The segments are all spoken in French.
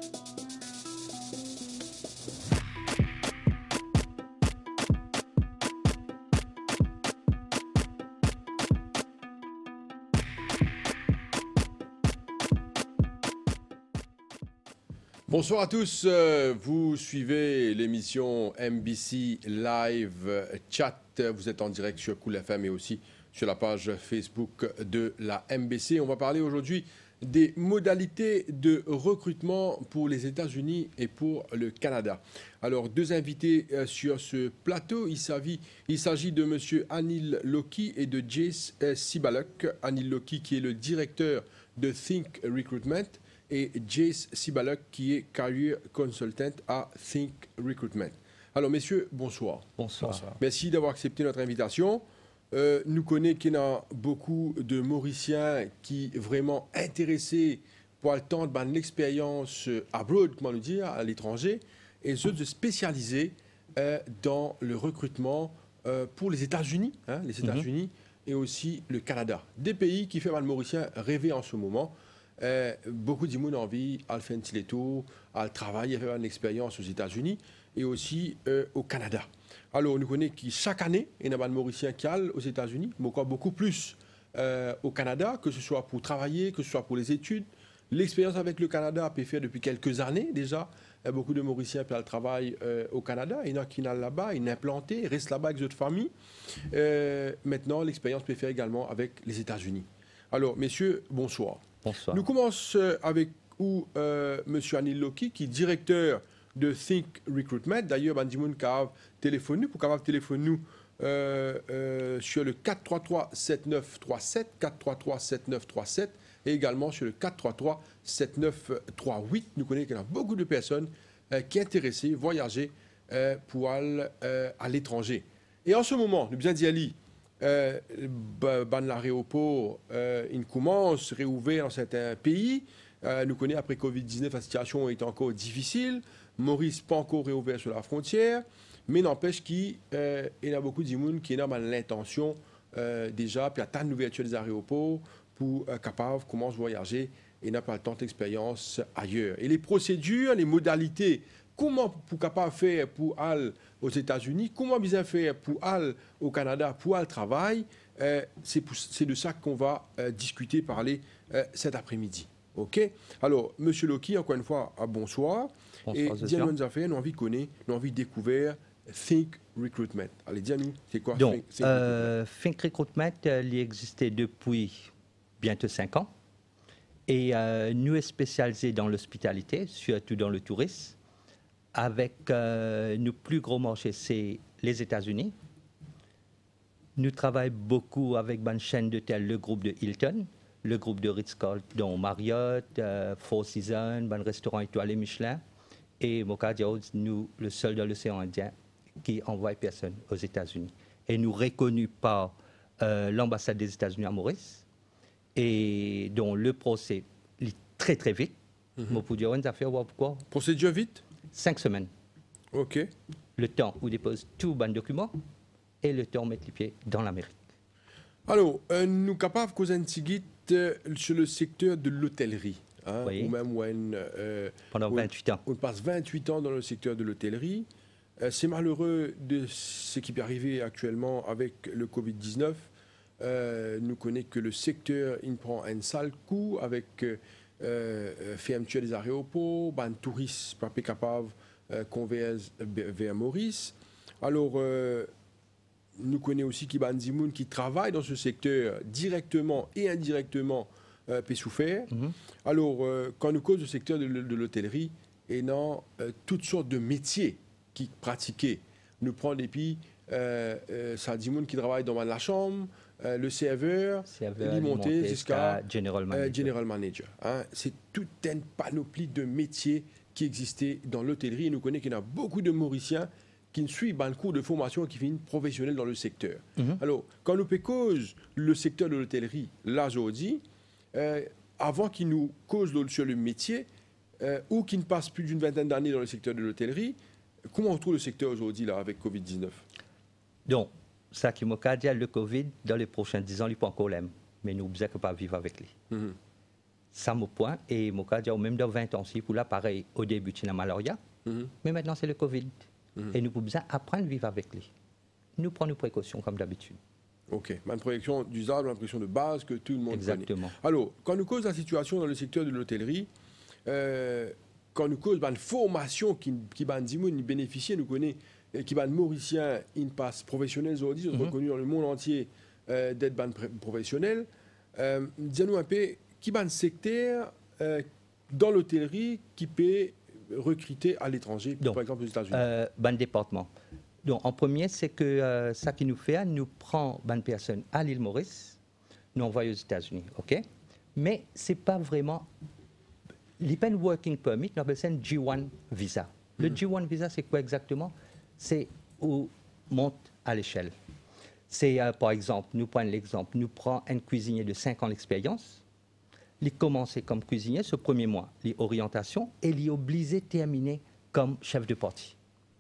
Bonsoir à tous, vous suivez l'émission MBC Live Chat, vous êtes en direct sur Cool FM et aussi sur la page Facebook de la MBC. On va parler aujourd'hui des modalités de recrutement pour les États-Unis et pour le Canada. Alors, deux invités sur ce plateau, il s'agit de M. Anil Lokhi et de Jace Sibaluk. Anil Lokhi qui est le directeur de Think Recruitment et Jace Sibaluk qui est Career Consultant à Think Recruitment. Alors, messieurs, bonsoir. Bonsoir. Merci d'avoir accepté notre invitation. Nous connaissons qu'il y a beaucoup de Mauriciens qui sont vraiment intéressés pour attendre l'expérience abroad, comment nous dire, à l'étranger, et ceux de spécialiser dans le recrutement pour les États-Unis, les États-Unis et aussi le Canada. Des pays qui font les Mauriciens rêver en ce moment. Beaucoup de gens ont envie de faire un petit tour, à travailler, à faire une expérience aux États-Unis et aussi au Canada. Alors, nous connaissons que chaque année, il y a des Mauriciens qui allent aux États-Unis, mais encore beaucoup plus au Canada, que ce soit pour travailler, que ce soit pour les études. L'expérience avec le Canada a pu faire depuis quelques années déjà. Beaucoup de Mauriciens peuvent travailler au Canada. Il y en a qui sont là-bas, ils sont implantés, restent là-bas avec d'autres familles. Maintenant, l'expérience peut faire également avec les États-Unis. Alors, messieurs, bonsoir. Bonsoir. Nous commençons avec M. Anil Lokhi, qui est directeur de Think Recruitment. D'ailleurs, Bandimoun a téléphoné pour capable téléphoner nous sur le 433-7937, 433-7937 et également sur le 433-7938. Nous connaissons qu'il y a beaucoup de personnes qui sont intéressées à voyager pour aller à l'étranger. Et en ce moment, nous besoin d'y aller. L'aéroport, il commence à réouvrir dans certains pays. Nous connaissons après Covid-19, la situation est encore difficile. Maurice pas encore réouvert sur la frontière, mais n'empêche qu'il y a beaucoup de gens qui ont l'intention déjà, puis attendre l'ouverture des aéroports pour capable commencer à voyager et n'a pas le temps d'expérience ailleurs. Et les procédures, les modalités, comment pour capable faire pour aller aux États-Unis, comment bien faire pour aller au Canada, pour aller travailler, c'est de ça qu'on va discuter, parler cet après-midi. OK? Alors, M. Lokhi, encore une fois, bonsoir. Bonsoir, et dis-nous, nous avons envie de connaître, nous avons envie de découvrir Think Recruitment. Allez, dis-nous, c'est quoi Donc, Think Recruitment? Think Recruitment, il existe depuis bientôt 5 ans. Et nous sommes spécialisés dans l'hospitalité, surtout dans le tourisme. Avec nos plus gros marchés, c'est les États-Unis. Nous travaillons beaucoup avec une chaîne d'hôtels, le groupe de Hilton, le groupe de Ritz-Carlton, Marriott, Four Seasons, un restaurant étoilé Michelin. Et Mocadio, nous, le seul dans l'océan Indien qui envoie personne aux États-Unis. Et nous reconnus par l'ambassade des États-Unis à Maurice. Et donc le procès est très très vite. Mais pour dire, on a fait pourquoi? Procédure vite? 5 semaines. OK. Le temps où dépose tout bon document et le temps où mettre les pieds dans l'Amérique. Alors, nous sommes capables de causer un petit guide sur le secteur de l'hôtellerie. Oui. Ou même when, Pendant 28 ans. On passe 28 ans dans le secteur de l'hôtellerie. C'est malheureux de ce qui peut arriver actuellement avec le Covid-19. Nous connaissons que le secteur il prend un sale coup avec fermeture des aéroports, ben, touristes pas capable vers Maurice. Alors, nous connaissons aussi qu'il y a des gens qui travaillent dans ce secteur directement et indirectement peut souffrir. Alors, quand nous causons du secteur de l'hôtellerie, et dans toutes sortes de métiers qui pratiquaient, nous prenons des pays, ça dit gens qui travaillent dans la chambre, le serveur monté jusqu'à General Manager. C'est toute une panoplie de métiers qui existaient dans l'hôtellerie. Et nous connaissons qu'il y a beaucoup de Mauriciens qui suivent un cours de formation et qui finissent professionnels dans le secteur. Alors, quand nous cause le secteur de l'hôtellerie, là, aujourd'hui, avant qu'il nous cause sur le métier, ou qu'il ne passe plus d'une vingtaine d'années dans le secteur de l'hôtellerie, comment on trouve le secteur aujourd'hui là, avec Covid-19? Donc, ça qui m'a dit, le Covid, dans les prochains 10 ans, il n'est pas encore l'aime. Mais nous ne pouvons pas vivre avec lui. ça me point. Et mon cas, même dans 20 ans, si pour là, pareil, au début, tu as malaria. Mais maintenant, c'est le Covid. Et nous pouvons apprendre à vivre avec lui. Nous prenons nos précautions comme d'habitude. OK. Une protection d'usage, une protection de base que tout le monde Exactement. connaît. Alors, quand nous cause la situation dans le secteur de l'hôtellerie, quand nous cause une formation qui bénéficie, nous connaît, qui est mauricien, une passe professionnelle aujourd'hui, sont reconnus dans le monde entier d'être professionnels. Dis-nous un peu, qui est un secteur dans l'hôtellerie qui peut recruter à l'étranger, par exemple aux États-Unis? Département. Donc, en premier, c'est que ça qui nous fait, nous prend une personne à l'île Maurice, nous envoie aux États-Unis, OK? Mais ce n'est pas vraiment... L'Open Working Permit, nous appelle ça un G1 visa. Le G1 visa, c'est quoi exactement? C'est où on monte à l'échelle. C'est, par exemple, nous prenons l'exemple, nous prenons un cuisinier de 5 ans d'expérience, il commence comme cuisinier ce premier mois, l'orientation, et il est obligé de terminer comme chef de partie.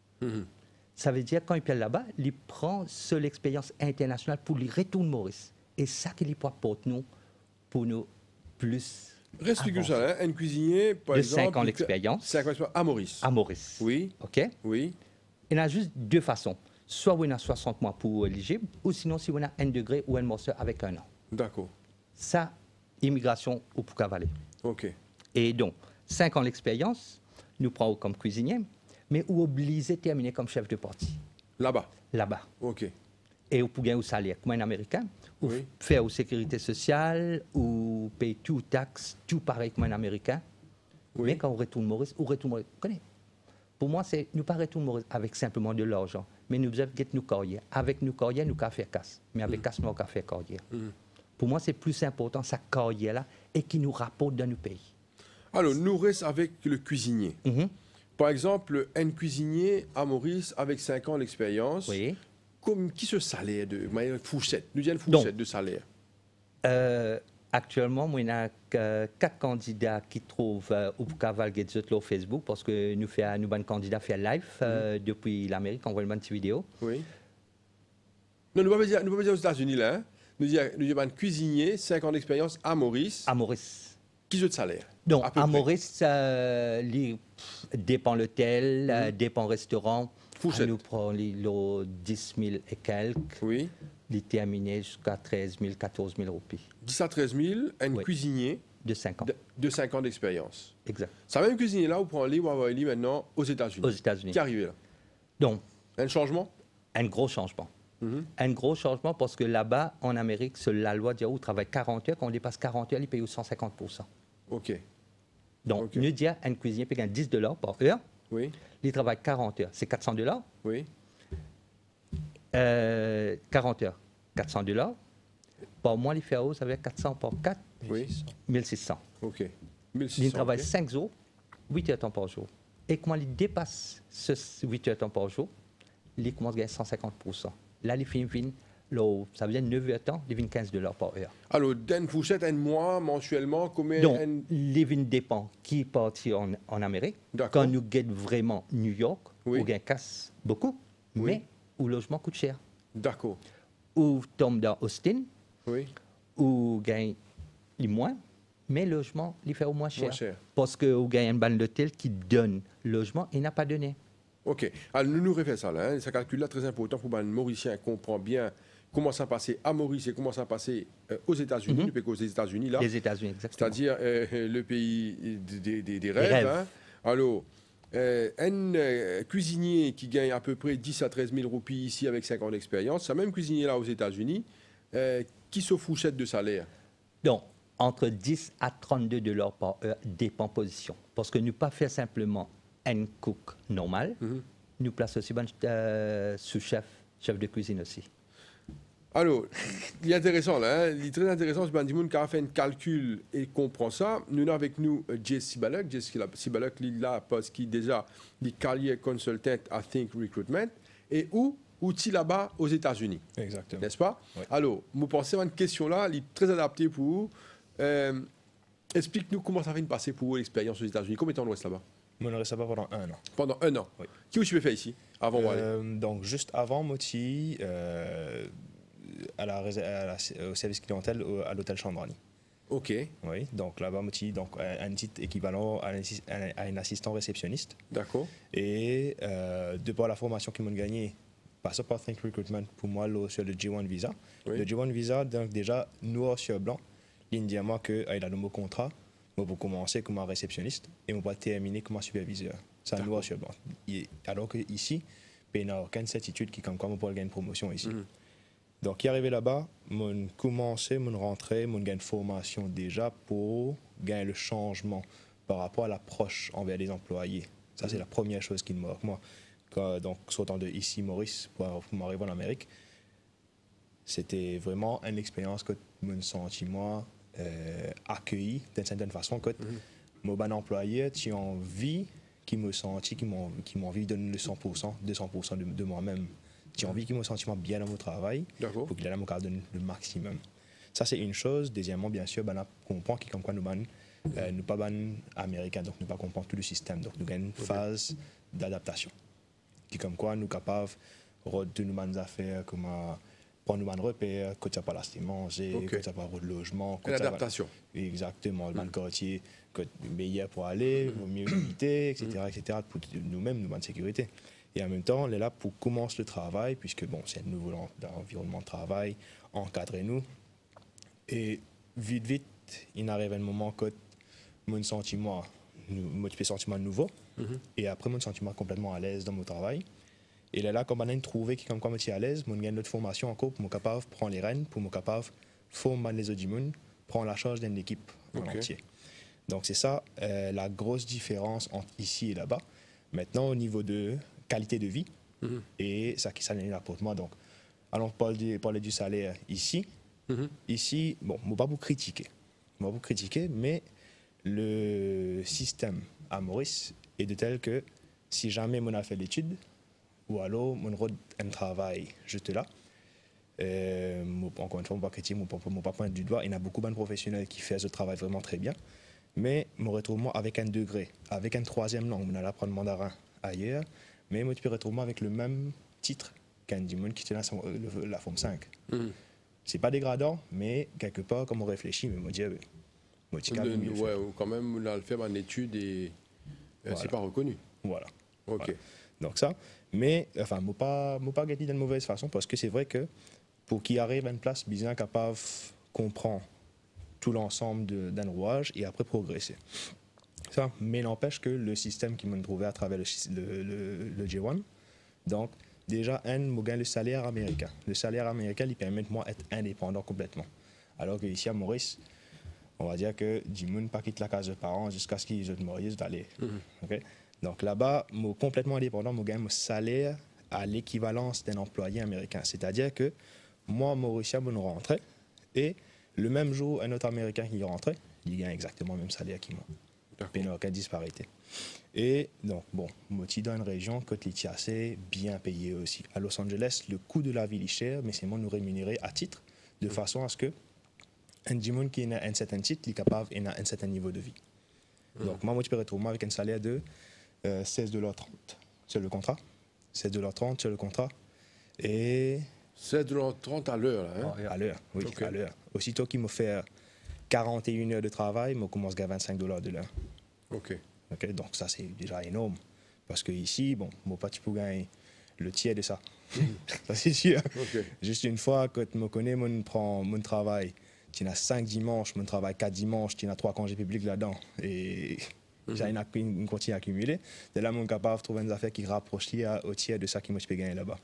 Ça veut dire quand il est là-bas, il prend seule expérience internationale pour lui retourner Maurice. Et ça qu'il apporte nous pour nous plus. Reste que ça, hein? Un cuisinier, par exemple. De 5 ans d'expérience. 5 ans d'expérience à Maurice. À Maurice. Oui. OK? Oui. Il y a juste deux façons. Soit on a 60 mois pour éligible, ou sinon si on a 1 degré ou un master avec 1 an. D'accord. Ça, immigration ou pour cavaler. OK. Et donc, 5 ans d'expérience, nous prenons comme cuisinier, mais ou obligé de terminer comme chef de partie. Là-bas. Là-bas. OK. Et ou pour gagner au salaire, comme un Américain, ou faire aux sécurité sociale, ou payer tout taxes, tout pareil comme un Américain. Oui. Mais quand on retourne Maurice, vous connaissez. Pour moi, c'est nous pas retourner Maurice avec simplement de l'argent, mais nous devons get nos carrières. Avec nos carrières, nous pouvons faire casse. Mais avec casse, nous pouvons faire carrière. Pour moi, c'est plus important, sa carrière-là, et qui nous rapporte dans nos pays. Alors, nous restons avec le cuisinier. Par exemple, un cuisinier à Maurice avec 5 ans d'expérience, qui se salaire de fourchette? Nous disons une fourchette de salaire. Actuellement, il y a 4 candidats qui trouvent au Cavalget sur Facebook parce que nous avons un candidat fait live depuis l'Amérique, on voit une petite vidéo. Oui. Non, nous ne pouvons pas dire aux États-Unis là. Hein? Nous disons un cuisinier, 5 ans d'expérience à Maurice. À Maurice. Qui se de salaire? Donc, à Maurice, dépend l'hôtel, dépend le restaurant. Fourchette. Nous prenons les 10 000 et quelques. Oui. Il est terminé jusqu'à 13 000, 14 000 roupies. 10 à 13 000, un cuisinier de 5 ans. De 5 ans d'expérience. Exact. Ça même cuisinier-là, vous prenez ou avoir maintenant aux États-Unis. Aux États-Unis. Qui est arrivé là? Donc. Un changement? Un gros changement. Un gros changement parce que là-bas, en Amérique, la loi dit qu'on travaille 40 heures. Quand on dépasse 40 heures, il paye 150%. OK. Donc, nous disons un cuisinier paye $10 par heure. Oui. Il travaille 40 heures. C'est $400. Oui. 40 heures. $400. Par mois, il fait ça veut dire 400 par 4. Oui. 1600. OK. 1600. Il travaille 5 jours, 8 heures de temps par jour. Et quand il dépasse ce 8 heures de temps par jour, il commence à gagner 150%. Là, il finit, ça veut dire 9 heures de temps, il gagne $15 par heure. Alors, d'une fourchette, un mois, mensuellement, combien? Donc, il dépend qui est parti en Amérique. Quand nous gagnons vraiment New York, on gagne casse beaucoup, mais le logement coûte cher. D'accord. Ou tombe dans Austin, ou gagne moins, mais le logement, il fait au moins cher. Parce que vous gagnez un ban d'hôtel qui donne logement et n'a pas donné. OK. Alors, nous refaisons ça là. Hein. Ça calcule là très important pour un Mauricien comprend bien comment ça passait à Maurice et comment ça passait aux États-Unis, depuis qu'aux États-Unis là. Les États-Unis, exactement. C'est-à-dire le pays des rêves. Hein. Alors, un cuisinier qui gagne à peu près 10 à 13 000 roupies ici avec 5 ans d'expérience, ce même cuisinier là aux États-Unis, qui se fourchette de salaire? Donc, entre 10 à $32 par heure, dépend position. Parce que nous pas faire simplement un cook normal, nous place aussi un sous-chef, chef de cuisine aussi. Alors, il est intéressant là, hein? Il est très intéressant, c'est Bandimoun qui a fait un calcul et comprend ça. Nous avons avec nous Jess Sibalek. Jess Sibalek, il est là parce qu'il est déjà le career consultant à Think Recruitment. Et où est-il là-bas aux États-Unis? Exactement. N'est-ce pas? Oui. Alors, vous pensez à une question là, elle est très adaptée pour vous. Explique-nous comment ça vient de passer pour vous l'expérience aux États-Unis. Combien de temps on reste là-bas? On reste là-bas pendant 1 an. Pendant 1 an? Oui. Qui vous avez fait ici, avant donc, juste avant Moti, au service clientèle à l'hôtel Chandrani. OK, Oui, donc là-bas, donc un titre équivalent à un assistant réceptionniste. d'accord. Et de par la formation qu'ils m'ont gagnée, passant par Think Recruitment, pour moi, là, sur le G1 Visa. Oui. Le G1 Visa, donc déjà, noir sur blanc, il dit à moi qu'il a le mot contrat, moi, pour commencer comme un réceptionniste et on va terminer comme un superviseur. C'est D'accord. noir sur blanc. Alors qu'ici, il n'y a aucune certitude qui, comme quoi, on pourrait gagner une promotion ici. Donc, qui arrivé là-bas, mon commencé, mon rentrée, mon gain de formation déjà pour gagner le changement par rapport à l'approche envers les employés. Ça, c'est la première chose qui me marque. Moi, donc, sortant de ici, Maurice, pour m'arriver en Amérique, c'était vraiment une expérience que je me sentis, moi, accueilli d'une certaine façon. Que mon bon employé, tu as envie qui me sentit, qui m'ont envie de donner le 100%, 200% de moi-même. J'ai envie qu'il me sente bien dans mon travail D'accord. pour qu'il ait mon cas donner le maximum. Ça, c'est une chose. Deuxièmement, bien sûr, on comprend qui comme quoi nous nous pas américains, donc nous pas comprendre tout le système. Donc nous avons une phase d'adaptation. Qui comme quoi nous capables de nous des affaires comme prendre nous repères, que tu n'as pas l'acheter manger, que tu n'as pas de logement. Une adaptation. Exactement, le quartier que meilleur pour aller, mieux éviter, etc. Pour nous-mêmes, nous de sécurité. Et en même temps, on est là pour commencer le travail, puisque bon, c'est un nouveau environnement de travail, encadrez-nous. Et vite, il arrive un moment que mon sentiment, mon sentiment nouveau, et après mon sentiment complètement à l'aise dans mon travail. Et là, comme on a trouvé qui comme quoi je suis à l'aise, on gagne notre formation encore pour me capable de prendre les rênes, pour me capable de former les autres du monde, prendre la charge d'une équipe en entier. Donc c'est ça la grosse différence entre ici et là-bas. Maintenant, au niveau de qualité de vie, et ça qui s'aligne là pour moi. Donc, allons parler du salaire ici. Ici, bon, je ne vais pas vous critiquer. Je vais vous critiquer, mais le système à Maurice est de tel que si jamais on a fait l'étude, ou alors on a un travail juste là, encore une fois, je ne vais pas critiquer, je ne vais pas pointer du doigt. Il y a beaucoup de professionnels qui font ce travail vraiment très bien. Mais je me retrouve moi avec un degré, avec une troisième langue. On allait apprendre le mandarin ailleurs, mais je me retrouve moi avec le même titre qu'un démon qui tient la forme 5. C'est pas dégradant, mais quelque part, comme on réfléchit, je me dis, Ouais, ou quand même, on a le fait en étude et Voilà. c'est pas reconnu. Voilà. OK. Voilà. Donc ça, mais enfin, je ne pas gagner d'une mauvaise façon parce que c'est vrai que pour qu'il arrive à une place, bien capable de comprendre tout l'ensemble d'un rouage et après progresser. Ça, mais n'empêche que le système qui m'a trouvé à travers le J1, donc déjà, je gagne le salaire américain. Le salaire américain, il permet de moi d'être indépendant complètement. Alors qu'ici à Maurice, on va dire que Jimoun pas quitte la case de parents jusqu'à ce qu'ils aient Maurice d'aller. Okay? Donc là-bas, je suis complètement indépendant, je gagne mon salaire à l'équivalence d'un employé américain. C'est-à-dire que moi, Mauricien, je rentrais et le même jour, un autre Américain qui rentrait, il gagne exactement le même salaire qu'il moi. Il n'y a aucune disparité. Et donc, bon, je suis dans une région que est assez bien payée aussi. À Los Angeles, le coût de la vie est cher, mais c'est moi nous rémunérer à titre, de façon à ce que un Jimon qui a un certain titre, il est capable d'avoir un certain niveau de vie. Donc, moi, je peux retrouver avec un salaire de $16.30 sur le contrat. $16.30 sur le contrat. Et $16.30 à l'heure, là. Hein? à l'heure, oui, Ok. à l'heure. Aussitôt qu'il me fait 41 heures de travail, je commence à $25 de l'heure. OK. Okay? Donc ça, c'est déjà énorme. Parce que ici, bon, mon pas pour gagner le tiers de ça. Ça, c'est sûr. OK. Juste une fois que tu me connais, mon travail, tu as 5 dimanches, mon travail 4 dimanches, tu as 3 congés publics là-dedans. Et j'ai une continue à accumuler. De là, je suis capable de trouver une affaire qui rapproche au tiers de ça que moi, je peux gagner là-bas.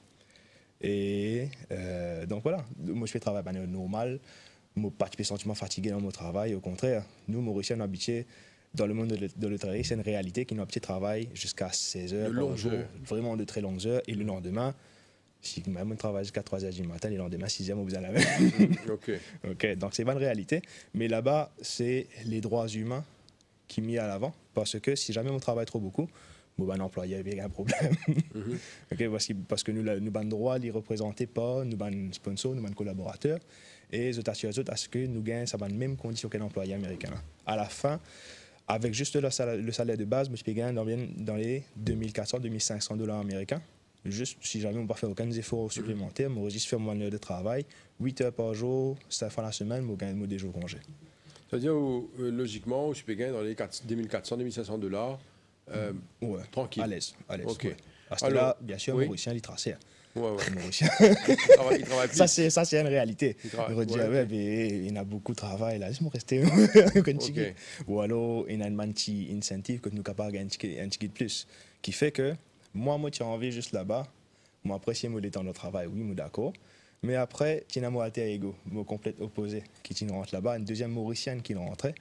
Et donc voilà, moi je fais travailler de manière normale, je n'ai pas de sentiment fatigué dans mon travail, au contraire, nous, Mauriciens, nous habitués dans le monde de l'hôtellerie, c'est une réalité qui nous habitués travail jusqu'à 16 heures par jour, vraiment de très longues heures, et le lendemain, si même on travaille jusqu'à 3 heures du matin, le lendemain, 6 heures, on vous a la même. OK. Okay, donc c'est pas une réalité, mais là-bas, c'est les droits humains qui sont mis à l'avant, parce que si jamais on travaille trop beaucoup, bon, un employé avait un problème. Okay, parce que nous avons droit de les représenter pas, nous avons sponsors, nous avons collaborateurs, et je t'assure à ce que nous gagnons ça les mêmes conditions qu'un employé américain. À la fin, avec juste le salaire de base, je peux gagner dans les $2,400-2,500 américains. Juste si jamais on ne peut pas faire aucun effort supplémentaire, je juste faire mon heure de travail, 8 heures par jour, 7 fois la semaine, je gagne des jours de congé. C'est-à-dire, logiquement, je peux gagner dans les 2400, 2500 $, Ouais, tranquille. à l'aise. Ok. Ouais. À ce Alors, là bien sûr, oui. Mauricien, il traçait. Ouais, ouais. Mauricien. Il travaille plus. Ça, c'est une réalité. Il travaille- On dit, ouais, ouais, ok. mais il a beaucoup de travail, là, laisse-moi rester. Ok. Ou alors, il y a un petit incentive que nous sommes capables de gagner un petit de plus. Qui fait que, moi, tu as envie juste là-bas, moi, apprécier mon temps de travail, oui, moi, d'accord. Mais après, tu as un alter ego, mon complète opposé, qui rentre là-bas, une deuxième Mauricienne qui rentrait.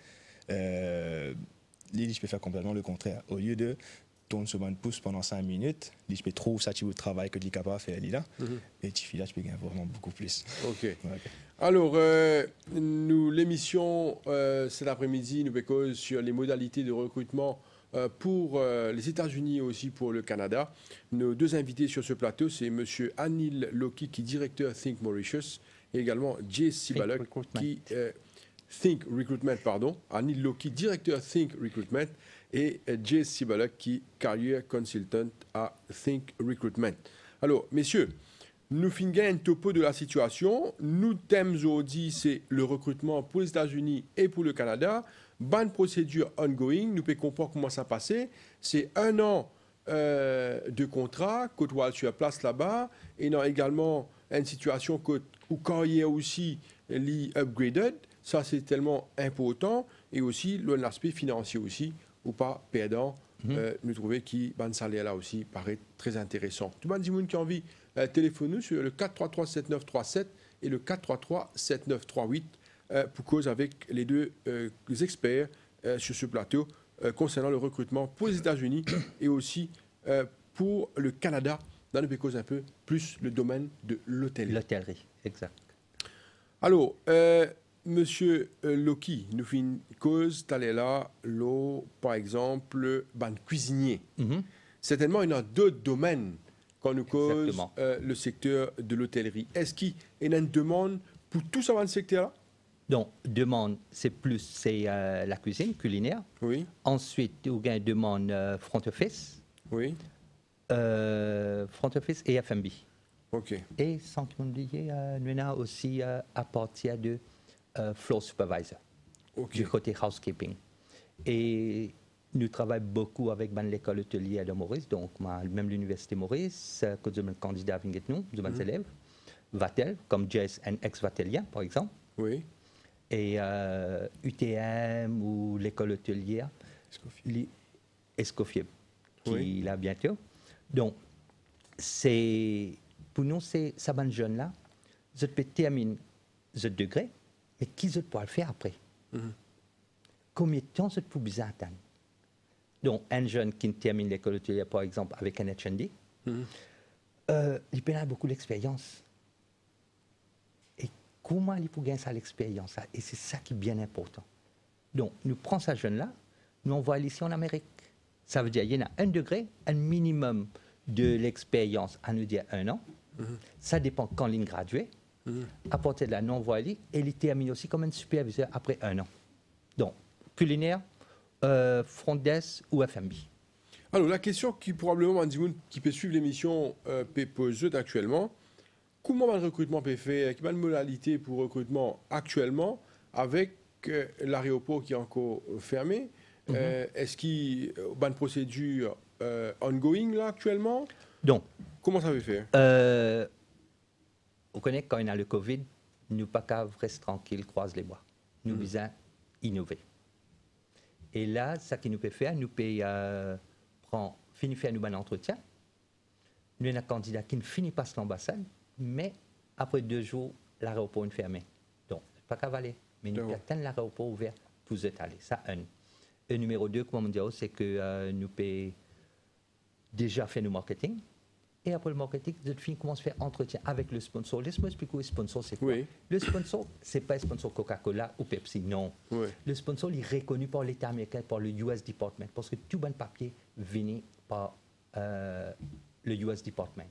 Lui, je peux faire complètement le contraire. Au lieu de tourner sur une pouce pendant 5 minutes, je peux trouver ça, tu veux travail que tu es capable de faire là. Et tu fais là, tu peux gagner vraiment beaucoup plus. Ok. Ouais. Alors, nous, l'émission cet après-midi, nous cause sur les modalités de recrutement pour les États-Unis et aussi pour le Canada. Nos deux invités sur ce plateau, c'est M. Anil Loki, qui est directeur Think Mauritius, et également Jay Sibalek, qui Think Recruitment, pardon. Anil Loki, directeur Think Recruitment, et Jay Sibalek, qui est Career Consultant à Think Recruitment. Alors, messieurs, nous finissons un topo de la situation. Nous thèmes aujourd'hui, c'est le recrutement pour les États-Unis et pour le Canada. Bonne procédure ongoing. Nous pouvons comprendre comment ça passait. C'est 1 an de contrat, côte sur place là-bas. Et non, également une situation où carrière aussi upgraded. Ça, c'est tellement important. Et aussi, l'aspect financier aussi, ou pas perdant. Nous trouvons que ban salaire là aussi paraît très intéressant. Tout le monde qui a envie téléphone-nous sur le 433-7937 et le 433-7938 pour cause avec les deux experts sur ce plateau concernant le recrutement pour les États-Unis et aussi pour le Canada, dans le cause un peu plus le domaine de l'hôtellerie. L'hôtellerie, exact. Alors, Monsieur Loki, nous faisons une cause, là, l'eau, par exemple, ban cuisinier. Certainement, il y a d'autres domaines quand nous cause le secteur de l'hôtellerie. Est-ce qu'il y a une demande pour tout ça dans le secteur-là? Donc, demande, c'est la cuisine culinaire. Oui. Ensuite, il y a une demande front office. Oui. Front office et F&B. OK. Et sans oublier, nous avons aussi à partir de floor supervisor, du côté housekeeping. Et nous travaillons beaucoup avec l'école hôtelière de Maurice, donc même l'université Maurice, que nous sommes candidats avec nous, nous sommes élèves, Vatel, comme Jess et ex-Vatelien, par exemple. Oui. Et UTM ou l'école hôtelière, Escoffier, qui est là bientôt. Donc, pour nous, ça ban jeune là, je peux terminer ce degré, mais qui je peux le faire après? Combien de temps je peux besoin attendre? Donc, un jeune qui termine l'école hôtelière, par exemple, avec un HND, il peut avoir beaucoup d'expérience. Et comment il peut gagner ça, l'expérience? Et c'est ça qui est bien important. Donc, nous prenons ce jeune-là, nous envoyons ici en Amérique. Ça veut dire qu'il y en a 1 degré, un minimum de l'expérience, à nous dire 1 an. Ça dépend quand il gradué. À partir de là, nous envoyons et il termine aussi comme un superviseur après 1 an. Donc, culinaire, front desk ou F&B. Alors, la question qui probablement, qui peut suivre l'émission, peut poser actuellement, comment le recrutement peut faire? Quelle est la modalité pour le recrutement actuellement avec l'aéroport qui est encore fermé? Est-ce qu'il y a une procédure ongoing là actuellement? Donc, comment ça veut faire? On connaît quand on a le Covid, nous pas qu'à rester tranquille, croise les bras. Nous devons innover. Et là, ce qu'il nous peut faire, nous peut finir faire un entretien. Nous avons un candidat qui ne finit pas l'ambassade, mais après 2 jours, l'aéroport est fermé. Donc, pas qu'à valer, mais nous attendons l'aéroport ouvert pour vous aller. Ça, un. Et numéro 2, comme on dit, c'est que nous pouvons déjà faire du marketing. Et après le marketing, nous commençons à faire entretien avec le sponsor. Laisse-moi expliquer le sponsor, c'est quoi. Le sponsor, ce n'est pas un sponsor Coca-Cola ou Pepsi, non. Le sponsor il est reconnu par l'État américain, par le US Department, parce que tout bon papier vient par le US Department.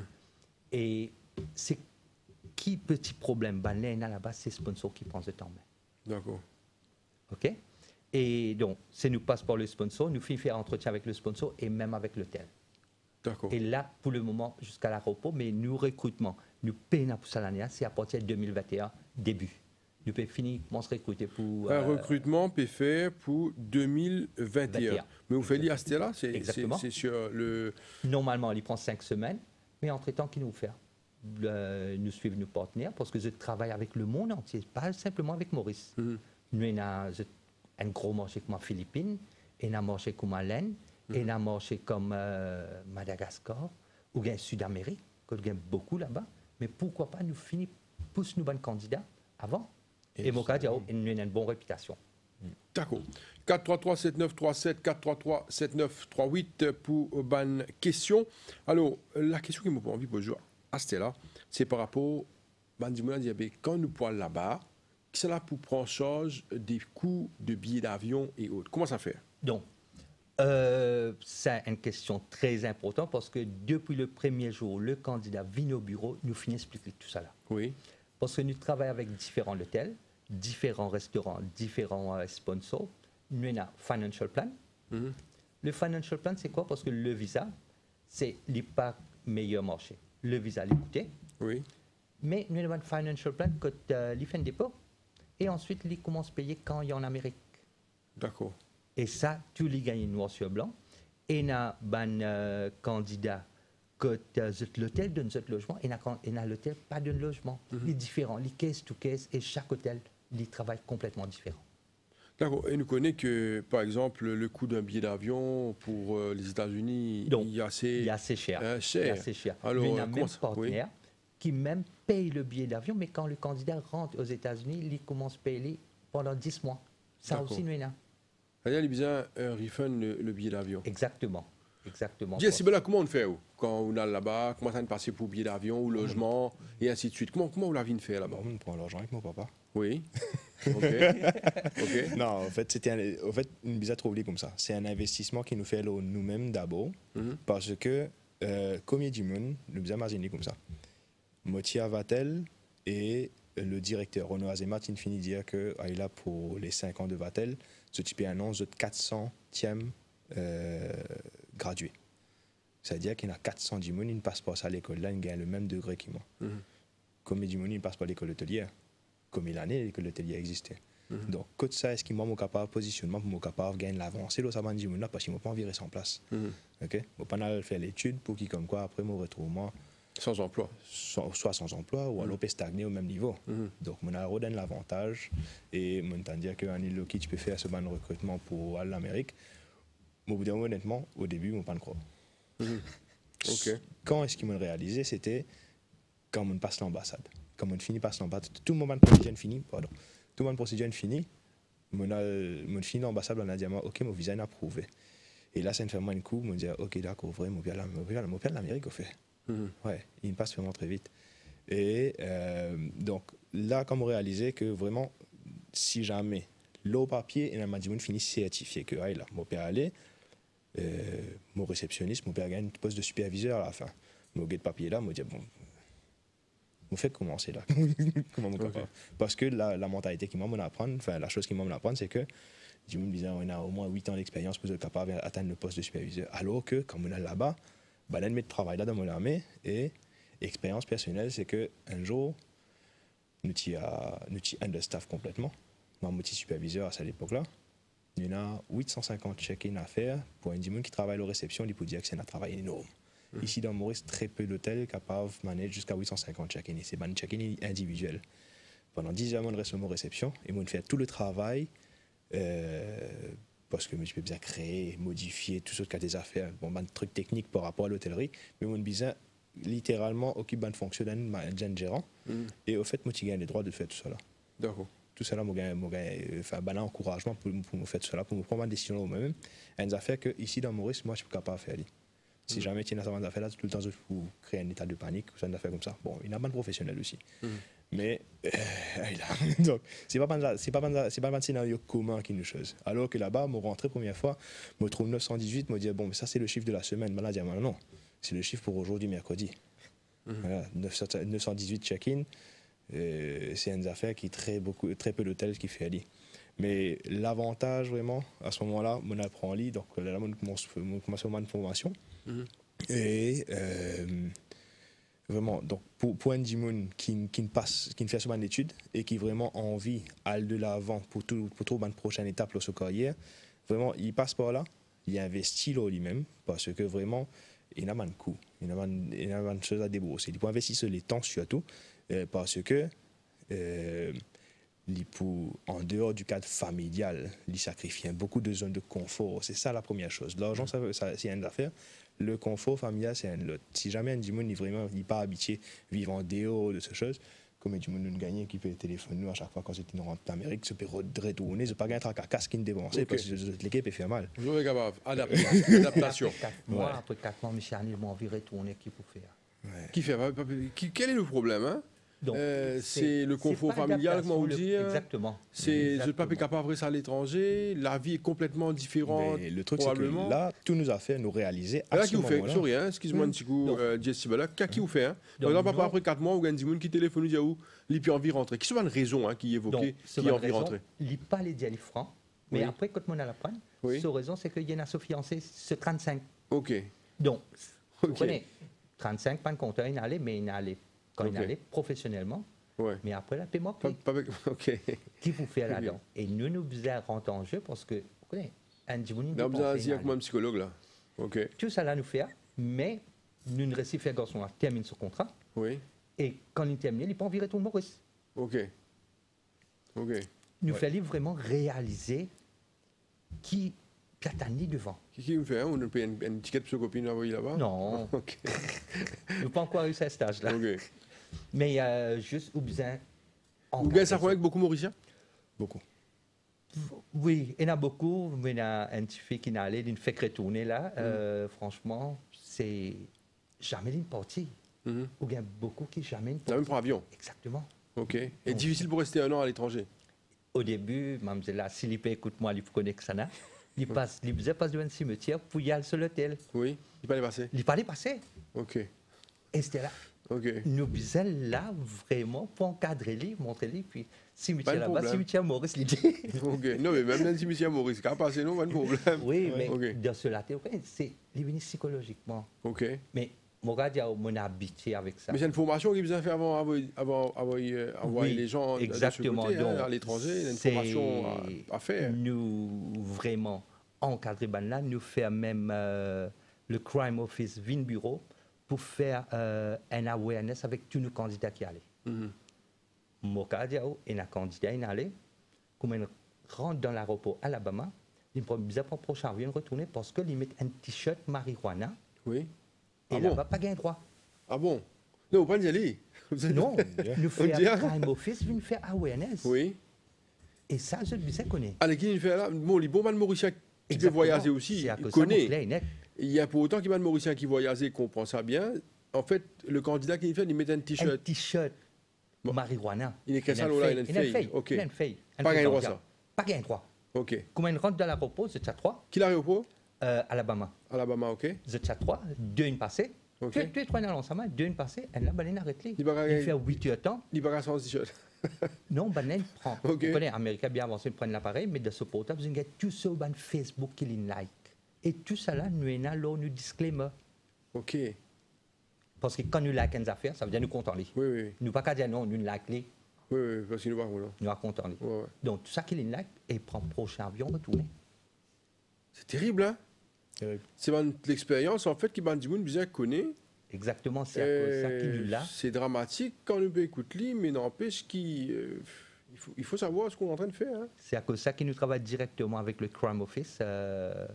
Et c'est qui petit problème, là-bas, c'est le sponsor qui prend ce temps. D'accord. OK? Et donc, ça nous passe par le sponsor, nous finissons faire entretien avec le sponsor et même avec l'hôtel. Et là, pour le moment, jusqu'à l'aéroport, mais nous recrutement, nous payons pour ça l'année, c'est à partir de 2021, début. nous pouvons finir, on se recruter pour... Un recrutement peut faire pour 2021. 21. Mais vous faites dire à ce là Exactement. c'est sur le... Normalement, il prend 5 semaines, mais entre-temps, qu'il nous fait nous suivre nos partenaires, parce que je travaille avec le monde entier, pas simplement avec Maurice. Nous avons un gros marché comme en Philippines, et un marché comme en Laine, et un marché comme Madagascar, ou bien Sud-Amérique, qu'on gagne beaucoup là-bas. Mais pourquoi pas nous finir, pousse nous bons candidats avant. Et mon cas, nous avons une bonne réputation. D'accord. 433-7937, 433-7938 pour une question. Alors, la question qui m'a envie de poser à Stella, c'est par rapport à quand nous pouvons là-bas, qui c'est là pour prendre en charge des coûts de billets d'avion et autres. Comment ça fait? Donc, c'est une question très importante parce que depuis le premier jour, le candidat vient au bureau, nous finissons expliquer tout ça là. Oui. Parce que nous travaillons avec différents hôtels, différents restaurants, différents sponsors. Nous avons un financial plan. Le financial plan, c'est quoi? Parce que le visa, c'est le pas meilleur marché. Le visa, l'écouter. Oui. Mais nous avons un financial plan quand il fait un dépôt. Et ensuite, il commence à payer quand il est en Amérique. D'accord. Et ça, tout les gagne noir sur blanc. Et il y a un candidat que l'hôtel donne ce logement et il y a l'hôtel pas de logement. Il est différent, les caisse to caisse et chaque hôtel, il travaille complètement différent. D'accord. Et nous connaissons que, par exemple, le coût d'un billet d'avion pour les États-Unis, il est assez cher. cher. Il est assez cher. Alors, il y a même partenaire qui même paye le billet d'avion, mais quand le candidat rentre aux États-Unis, il commence à payer pendant 10 mois. Ça aussi, nous avons. C'est-à-dire, il a besoin un refund le billet d'avion. Exactement. Exactement. Dis, c'est là, comment on fait quand on est là-bas? Comment ça se passe pour billet d'avion ou logement et ainsi de suite? Comment on l'a vu faire là-bas? On prend l'argent avec mon papa. Oui. OK. OK. Non, en fait, une bizarre troublée comme ça. C'est un investissement qui nous fait nous-mêmes d'abord, parce que, comme il y a du monde, nous bizarre imaginer comme ça. Motia Vatel et le directeur Renaud Azemat, il finit de dire qu'il est là pour les 5 ans de Vatel, ce type annonce de 400e gradué. C'est-à-dire qu'il y a 400 du monde, il ne passe pas à l'école là, il gagne le même degré que moi. Comme il y a du monde, il ne passe pas à l'école hôtelière. Comme il en est, l'école hôtelière existait. Donc, côté ça, est-ce qu'il m'a capable positionnement pour me capable gagner l'avancée là, ça va dire là parce qu'il m'a pas envie sans place. OK, moi pas faire l'étude pour qu'il comme quoi après mon retour moi sans emploi, soit sans emploi ou alors peut stagner au même niveau. Donc mon a redonne l'avantage et mon t'en dire que un qui tu peux faire ce ban de recrutement pour aller l'Amérique. Moi vous dire honnêtement au début mon pas de croire. OK. Quand est-ce qu'il m'a réalisé, c'était quand on passe l'ambassade. Quand on finit passe l'ambassade, tout le monde procédure fini, pardon. Tout le monde procédure fini. Mon fini l'ambassade on a dit OK, mon visa est approuvé. Et là ça me fait moins un coup, me dire OK d'accord, vrai, mon bien l'Amérique au fait. Ouais, il passe vraiment très vite. Et donc là, comme on réalisait que vraiment, si jamais l'eau papier et la mandiboune finit certifié que là, mon père allait, mon réceptionniste, mon père gagne un poste de superviseur à la fin. Mon guet de papier là, me dit bon, vous faites commencer là. Comment okay. Parce que la mentalité qui m'a apprendre, enfin la chose qui m'a apprendre, c'est que je me disais on a au moins 8 ans d'expérience pour être capable d'atteindre le poste de superviseur. Alors que quand on est là-bas, l'année de travail là dans mon armée et expérience personnelle, c'est que un jour nous un de staff complètement, mon multi-superviseur à cette époque-là, il y en a 850 check-in à faire pour un dimanche qui travaille à la réception, il peut dire que c'est un travail énorme. Ici dans Maurice, très peu d'hôtels capables de manager jusqu'à 850 check-in. Et c'est un check-in individuel. Pendant 10 heures, on reste en réception et on fait tout le travail parce que je peux bien créer, modifier, tout ce qui a des affaires, bon, un truc technique par rapport à l'hôtellerie, mais on besoin littéralement occupe une fonction d'un gérant. Et au fait, moi, je gagne les droits de faire tout ça là. D'accord. Tout ça là, moi, un encouragement pour me faire tout ça là, pour me prendre une décision moi-même. Et une affaire que ici dans Maurice, moi, je suis capable de faire. Si jamais tu as une affaire là, tout le temps, je peux créer un état de panique, ou une affaire comme ça. Bon, il y a un professionnel aussi. Mais donc c'est pas un scénario commun qui nous chose. Alors que là-bas, mon rentrée première fois, me trouve 918, me dit bon, mais ça c'est le chiffre de la semaine. Mais là, je dis non, c'est le chiffre pour aujourd'hui mercredi. Voilà, 918 check-in, c'est une affaire qui très peu d'hôtels qui fait aller. Mais l'avantage vraiment à ce moment-là, on apprend en ligne, donc là on commence à faire une formation. Et Vraiment, donc pour un Jimoun qui ne fait pas d'études et qui vraiment a envie d'aller de l'avant pour trouver une prochaine étape dans sa carrière, vraiment, il passe par là, il investit là lui-même parce que vraiment, il n'a pas de coût, il n'a pas de choses à débourser. Il peut investir sur les temps surtout parce que en dehors du cadre familial, il sacrifie beaucoup de zones de confort. C'est ça la première chose. L'argent, c'est une affaire. Le confort familial, c'est un autre. Si jamais un Jimoun n'est pas habitué à vivre en dehors de ces choses, comme un Jimoun nous gagne qui peut téléphoner nous à chaque fois quand c'est une rentre d'Amérique, ça peut retourner, c'est pas gagner un casque qui ne dépense parce que l'équipe est fait mal. Vous êtes capable. Adaptation. Après 4 mois, M. Anil m'a envie de retourner, qui peut faire. Ouais. Quel est le problème, hein? Donc, c'est le confort familial, comment vous dire. Exactement. C'est je ne pas capable de ça à l'étranger. La vie est complètement différente. Mais le truc, c'est que là, tout nous a fait nous réaliser. Là, qui vous fait, sorry, excuse-moi un petit coup, Jesse Bala, qui vous fait, hein? Par exemple, après 4 mois, vous avez des gens qui téléphonent, disent où il peut envie rentrer. Qui sont les raisons qui évoquées, qui envie rentrer? Il n'est pas les dire les francs, mais après, quand on a la prenne, la raison, c'est qu'il y en a sa fiancée, c'est 35. Ok. Donc, vous connaissez, 35, pas de compteur, il allait, mais il allait. Quand il allait professionnellement, mais après la paiement qui vous fait là-dedans. Et nous faisons rentrer en jeu parce que, vous connaissez, un Djibouti nous avons dire comme un psychologue là. Ok. Tout ça là nous fait, mais nous ne réussissons pas garçon à terminer ce contrat. Oui. Et quand il termine, il peut en virer tout le Maurice. Ok. Ok. Nous fallait vraiment réaliser qui Platani devant. Qui vous fait, hein? On a payé une ticket pour sa copine envoyer là-bas? Non. Ok. Nous n'avons pas encore eu ce stage-là. Ok. Mais juste au besoin. Vous gagnez ça avec beaucoup Mauriciens? Beaucoup. Oui, il y en a beaucoup, mais il y a un petit fait qui n'a allé, il fait que retourner là. Franchement, c'est jamais une partie. Ou bien beaucoup qui jamais une partie. Même pour avion? Exactement. Ok. Et difficile pour rester 1 an à l'étranger? Au début, je là, s'il écoute-moi, il connaît que ça n'a. Il passe devant un cimetière pour y aller sur l'hôtel. Oui, il fallait passer. Il fallait passer. Ok. Et c'était là. Ok. Nous sommes là vraiment pour encadrer les, montrer les, puis cimetière là-bas, cimetière Maurice l'idée. Ok. Non, mais même dans le cimetière Maurice, quand passer, non, pas de problème. Oui, mais dans cela, c'est venu psychologiquement. Ok. Mais mon gars, on a habitué avec ça. Mais c'est une formation qu'il vous a fait avant envoyer les gens exactement. De ce côté, à l'étranger. Il y a une formation à faire. Nous, vraiment, encadrer là, nous faire même le Crime Office Vin Bureau pour faire un awareness avec tous nos candidats qui allaient. Mon cas, il y a un candidat qui allait, comme il rentre dans l'aéroport Alabama, il prend bizarre pour prochain avion retourner parce qu'il met un t-shirt marijuana. Oui. Et là-bas, pas gain droit. Ah bon? Non, pas y aller. Non, nous faisons Crime Office, nous faisons awareness. Oui. Et ça, je le connais. Allez, qui nous fait là? Bon, les bons Mauriciens qui peuvent voyager aussi, il connaît. Il y a pour autant qu'il y a des Mauriciens qui voyagent et comprennent ça bien. En fait, le candidat qui fait, il met un t-shirt. Un t-shirt marijuana. Il écrit ça là, il a une feuille. Ok. Il a une feuille. Pas gain droit ça. Pas gain droit. Ok. Comment il rentre dans l'aéroport, c'est 3. Qui l'aéroport? Alabama. Alabama, ok. C'est 3, 2 une passée. Ok. 2 3 dans ensemble, 2 une passée, et là, il arrête. Il fait fait 8 heures de temps. Il va sans t-shirt. Non, il prend. Ok. Vous connaissez, l'Amérique bien avancé, il prend l'appareil, mais de ce portable, vous avez tout ça sur Facebook qu'il like. Et tout ça là, nous avons nous disclaimer. Ok. Parce que quand nous like une affaire, ça veut dire nous comptons les. Oui, oui. Nous pas qu'à dire non, nous like les. Oui, oui, parce qu'il nous va là. Nous comptons les. Ouais, ouais. Donc tout ça qu'il like et prend prochain avion retourner. C'est terrible, hein? C'est l'expérience en fait qui m'a dit bien connaît. Exactement, c'est à cause ça qui nous là. C'est dramatique quand on peut écouter, mais n'empêche qu'il faut savoir ce qu'on est en train de faire. Hein. C'est à cause ça qui nous travaille directement avec le Crime Office, là,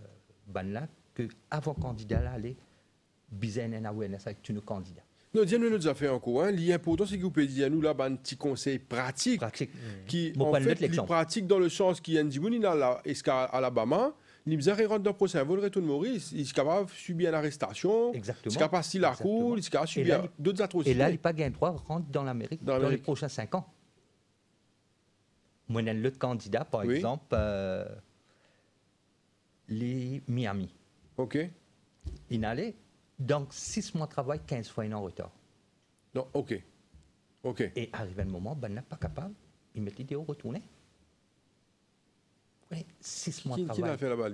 que avant candidat là, aller besoin d'un awareness avec tous nos candidats. Non, dis-nous nos affaires encore. Hein. L'important, c'est que vous pouvez dire à nous là un petit conseil pratique. Qui, en fait, est pratique dans le sens qu'il y a un Djibouti là, à Alabama. Il rentre dans le procès, il retourne Maurice, il est capable de subir une arrestation, il est capable de passer la cour, il est capable de subir d'autres atrocités. Et là, il n'a pas gain droit de rentrer dans l'Amérique dans les prochains 5 ans. Moi, j'ai l'autre candidat, par exemple, les Miami. OK. Il allait, donc 6 mois de travail, 15 fois il est en retard. Non, OK. OK. Et arrivé un moment, il n'est pas capable, il met l'idée au retourner. 6 mois de travail. Qui l'a fait là-bas?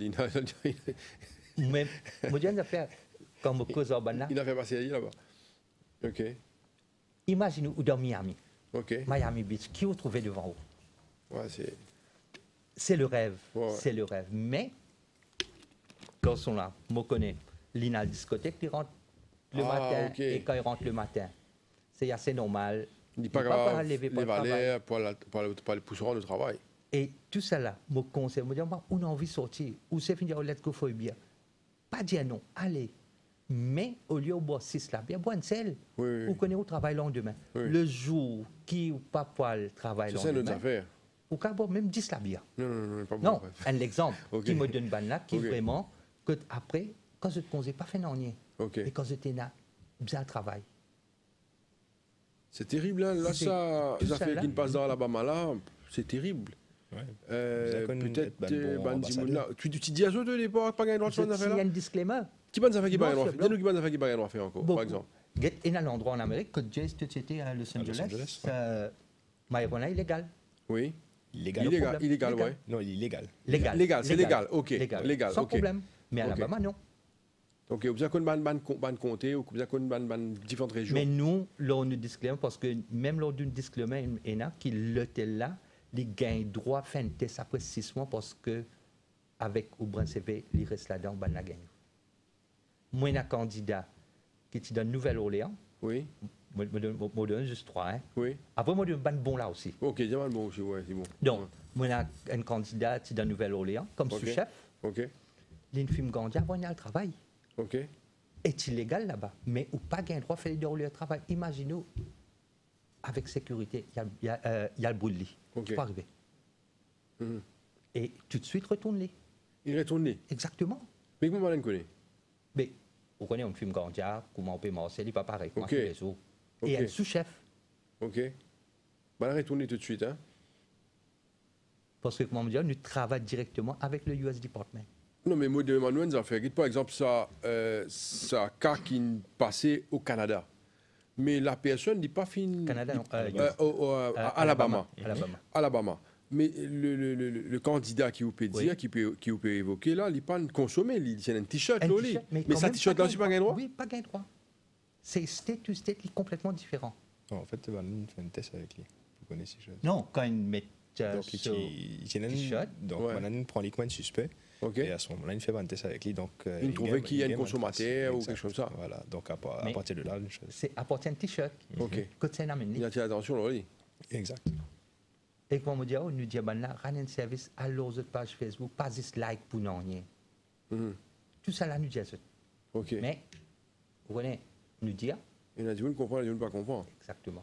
Même, moi, j'ai fait comme cause Urbana. Il a fait passer là-bas. OK. Imaginez ou dans Miami, OK. Miami Beach, qui vous trouvez devant vous? Ouais, c'est... C'est le rêve, Ouais. c'est le rêve. Mais, quand ils sont là, moi connais, l'ina discothèque, il rentre le matin, OK. et quand il rentre le matin, c'est assez normal. Il n'est pas Il peut grave, lever pour les le travail. valets pour se rendre au travail. Et tout ça là, mon conseil, me dit, on a envie de sortir, ou c'est fini, let's go for a beer. Pas dire non, allez. Mais au lieu de boire 6 là, bien boire une selle. Oui, oui, Vous oui. connaissez au travail le lendemain. Oui. Le jour qui ou pas poil travail C'est le ça notre lendemain, affaire. ou qu'à boire même 10 la bière. Non, pas bon. Non, bref. un exemple Ok. qui me donne ban là, qui Ok. vraiment, que après, quand je te conseille pas fait rien, OK. et quand je t'ai là, bien travail. C'est terrible, hein. Là, C'est- ça tout ça fait là. qu'il passe dans l'Alabama, là, c'est terrible. Ouais. Vous connaissez Peut-être ben bon Dimoun, là. ambassadeur. Tu dis à eux de l'époque, pas gagné le droit de faire Je cette signe affaire-là? un disclaimer. Qui bonne affaire qui Non, pas gagné le droit de c'est faire? Dis-nous qui bonne affaire qui pas gagné le droit de faire encore, par Beaucoup. exemple. Il y a un endroit en Amérique que Jay c'était à Los À Los Angeles. Angeles, ouais. Marijuana illégal. Oui. Illégal. Illégal, problème. illégal, Légal. ouais. Non, il est illégal. Légal. C'est légal, ok. Légal, Sans ok. problème. Mais à Ok. Alabama, non. OK, vous avez ban comté ou vous avez ban différentes régions. Mais nous, là, on nous disclaimer parce que même lors d'une disclaimer, il y en a qui l'hôtel là, les gains droit faire un test après 6 mois parce que avec Aubrin CV, il reste là-dedans, ban la gagne. Moi, un candidat qui est dans Nouvelle-Orléans, Oui, moi, je donne juste 3. Hein. oui. Après, moi, je donne ban bon là aussi. OK, c'est mal bon aussi, ouais, c'est bon. Donc, moi, un candidat qui est dans Nouvelle-Orléans, comme Ok. sous-chef, OK, l'infime Gandia, on a le travail. OK. Est illégal là-bas, mais ou pas gain droit faire le travail. Imaginez, avec sécurité, il y a le bruit de lit. Ok. Tu peux arriver. Mhm. Et tout de suite, retourne-les. Il retourne. Exactement. Mais comment on connaît? Mais, vous connaissez un film Gandia, comment on peut marcher, il n'est pas pareil. Comment Ok. tous les autres. Ok. Et un sous-chef, OK. Ben, retourner tout de suite, hein. parce que, comment dire, nous travaillons directement avec le US Department. Non, mais moi, de Manuel, ça fait, par exemple, ça cas qui passé au Canada. Mais la personne n'est pas fin. Canada, non, Alabama. Alabama. Alabama. Mais le candidat qui vous peut dire, Oui. qui vous peut évoquer, là, il n'est pas consommé. Il a un t-shirt, là, lui. Mais quand ça, même, t-shirt, là, aussi, pas gain droit? Oui, pas gain droit. C'est state to state qui est complètement différent. Non, en fait, on fait un test avec lui. Vous connaissez ça. Non, quand ils mettent Donc, sur il tient t-shirt. donc, Ouais. on prend les coins suspects. OK. Et à ce moment-là, il fait un test avec lui. Donc, Il trouvait qu'il y a un gagne consommateur ou exact. quelque chose comme ça. Voilà. Donc, à Mais- partir de là, une chose. c'est apporter un t-shirt. OK. Que c'est un amené. Il a tiré attention, là, lui. Exact. Et comme on dit, on nous dit, ben là, rien de service à l'autre page Facebook, pas juste like pour non rien. Mhm. Tout ça là, nous dit ça. OK. Mais, vous voyez, nous dire Il a dit, vous ne comprenez, vous ne pas comprendre. exactement.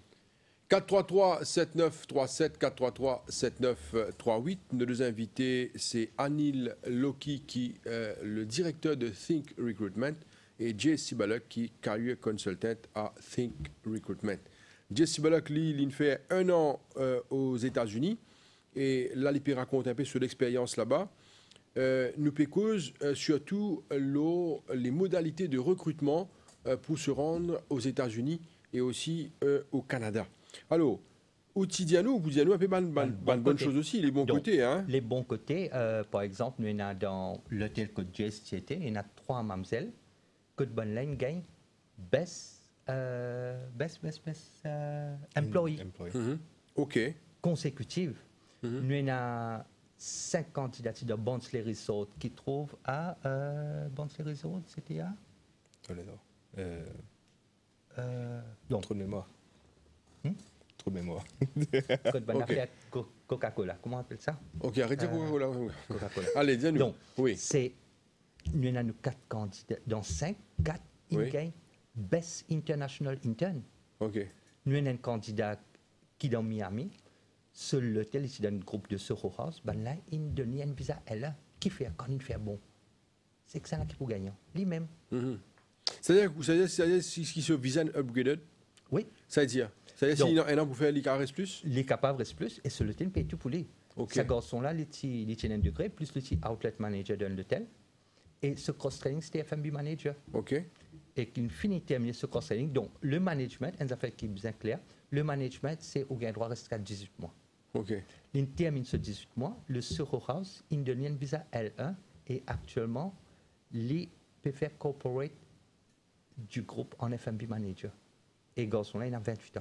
433-7937, 433-7938. Nos deux invités, c'est Anil Loki, qui est le directeur de Think Recruitment, et Jay Sibalok, qui est Career Consultant à Think Recruitment. Jay Sibalok, lui, il fait 1 an aux États-Unis, et là, il peut raconter un peu sur l'expérience là-bas. Nous pécons surtout les modalités de recrutement pour se rendre aux États-Unis et aussi au Canada. Alors, Outidiano, vous dites un peu bonne côté. chose aussi, les bons Donc, côtés. Hein? Les bons côtés, par exemple, nous avons dans l'hôtel que Jess était, il y a 3 mamzelles que de bonne ligne gagne best employee Mhm. OK. consécutive. Mhm. Nous avons 5 candidatures de Bonsley Resort qui trouvent à Bonsley Resort, c'était à donc Trop de mémoire. Hmm? Trop de mémoire. Code Banana Ok. fait Coca-Cola. Comment on appelle ça? OK, arrêtez Coca-Cola. Coca-Cola. Allez, dis-nous. Donc, Oui. c'est nous avons 4 candidats, dans 5, 4 Oui. in-game Best International Intern. OK. Nous avons un candidat qui est dans Miami, seul l'hôtel ici dans le groupe de Soho House, ben là, il donne un visa elle qui fait quand il fait bon. C'est que ça là qui peut gagner, lui-même. Mhm. C'est-à-dire si ce visa upgraded, Oui, c'est-à-dire Donc, s'il y a un an pour faire l'ICARS plus? il est capable de rester plus et seul l'hôtel paye tout pour lui. Ok. Ce garçon-là, il tient un degré, plus le petit outlet manager dans l'hôtel. Et ce cross-training, c'était FMB manager. OK. Et qu'il finit de terminer ce cross-training. Donc, le management, une affaire qui est bien claire, le management, c'est au gain droit rester à 18 mois. OK. Il termine ce 18 mois, le Soho House, il donne un visa L1 et actuellement, il peut faire corporate du groupe en FMB manager. Et le garçon-là, il a 28 ans.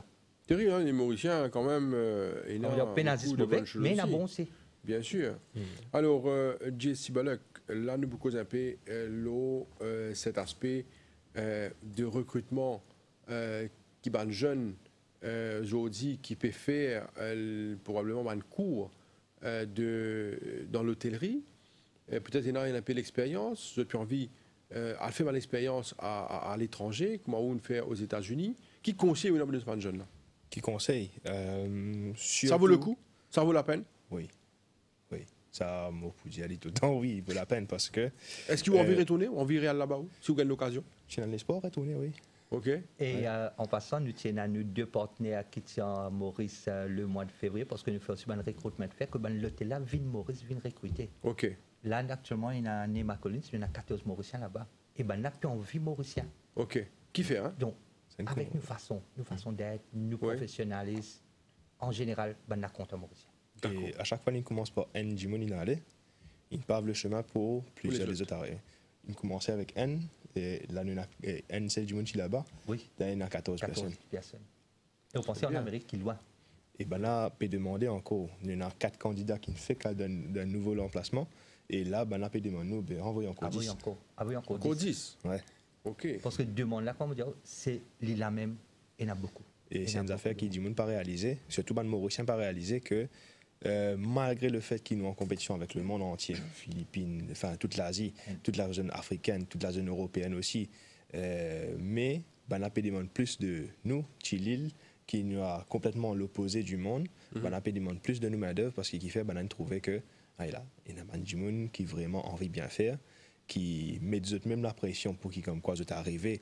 Terrible, hein, les Mauriciens, quand même, il y On a va pénaliser beaucoup de mauvais, bonnes choses mais il y a aussi. bon aussi. Bien sûr. Alors, Jesse Balak, là, nous beaucoup un peu cet aspect de recrutement qui ban jeune aujourd'hui qui peut faire probablement un cours dans l'hôtellerie. Peut-être il y a un peu l'expérience. J'ai plus envie à faire mon expérience à l'étranger, comme on fait aux États-Unis. Qui conseille une abonnement de jeune là? Qui conseille Ça vaut le coup? Ça vaut la peine? Oui, oui. Ça, moi, pour dire tout le temps, oui, il vaut la peine parce que Est-ce que vous envie retourner? On virait là-bas si vous gagnez l'occasion? je suis dans les sports, retourner, oui. OK. Et en passant, nous tiens à nous 2 partenaires qui tiennent Maurice le mois de février parce que nous faisons aussi un recrutement de fait que l'hôtel là, Vin Maurice, vient recruter. OK. Là, actuellement, il y a un Nema Collins, il y en a 14 Mauriciens là-bas. Et ben là, puis on vit Mauricien. OK. Qui fait, hein? Donc, C'est une avec con- nos façons d'être, nous Ouais. professionnalisme, en général, ben là, compte Mauricien. Et à chaque fois qu'il commence par N, Jimon, il allait, il pave le chemin pour plusieurs les des autres arrivés. Il commençait avec N, et là, N, c'est Jimon qui est là-bas, Oui, là, il y en a 14 personnes. personnes. Et vous pensez en bien. Amérique qui est loin. Et ben là, peut demander encore, il y en a 4 candidats qui ne fait qu'à d'un nouveau emplacement. Et là, ben là, peut demander, nous, ben, envoyez encore 10. Encore Encore 10. 10. Ouais. OK. Parce que demande là, comme on dit, c'est l'île là même, il y en a beaucoup. Et Il y c'est en a une affaire beaucoup. qui, du monde, pas réalisé, surtout les Mauriciens, pas réalisé que malgré le fait qu'ils sont en compétition avec le monde entier, Philippines, enfin toute l'Asie, toute la zone africaine, toute la zone européenne aussi, mais ben, on demande plus de nous, Chilil, qui nous a complètement l'opposé du monde, ben, on demande plus de nous main-d'œuvre parce qu'il fait, ben, on trouvait que il y a du monde qui vraiment envie de bien faire, qui met même la pression pour qu'ils comme quoi arriver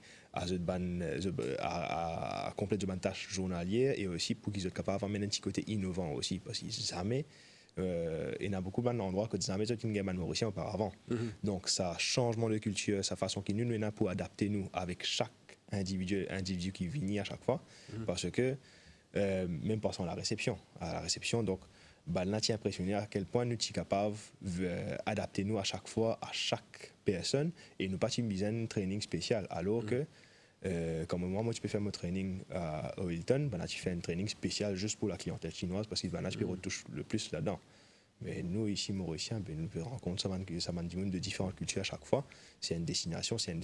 à compléter de tâches journalières et aussi pour qu'ils soient capables d'amener un petit côté innovant aussi parce qu'ils jamais il y a beaucoup d'endroits que jamais ils n'ont pas mauricien auparavant. Donc ça changement de culture, sa façon qui nous est pour adapter nous avec chaque individu qui vient à chaque fois parce que même passant à la réception donc bah, là, tu es impressionné à quel point nous sommes capables d'adapter nous à chaque fois, à chaque personne, et nous pas une besoin training spécial. Alors que, comme moi, tu peux faire mon training à Hilton, bah, là, tu fais un training spécial juste pour la clientèle chinoise, parce que bah, là, tu retouches le plus là-dedans. Mais nous, ici, Mauriciens, ben, nous rencontrons ça de différentes cultures à chaque fois. C'est une destination, c'est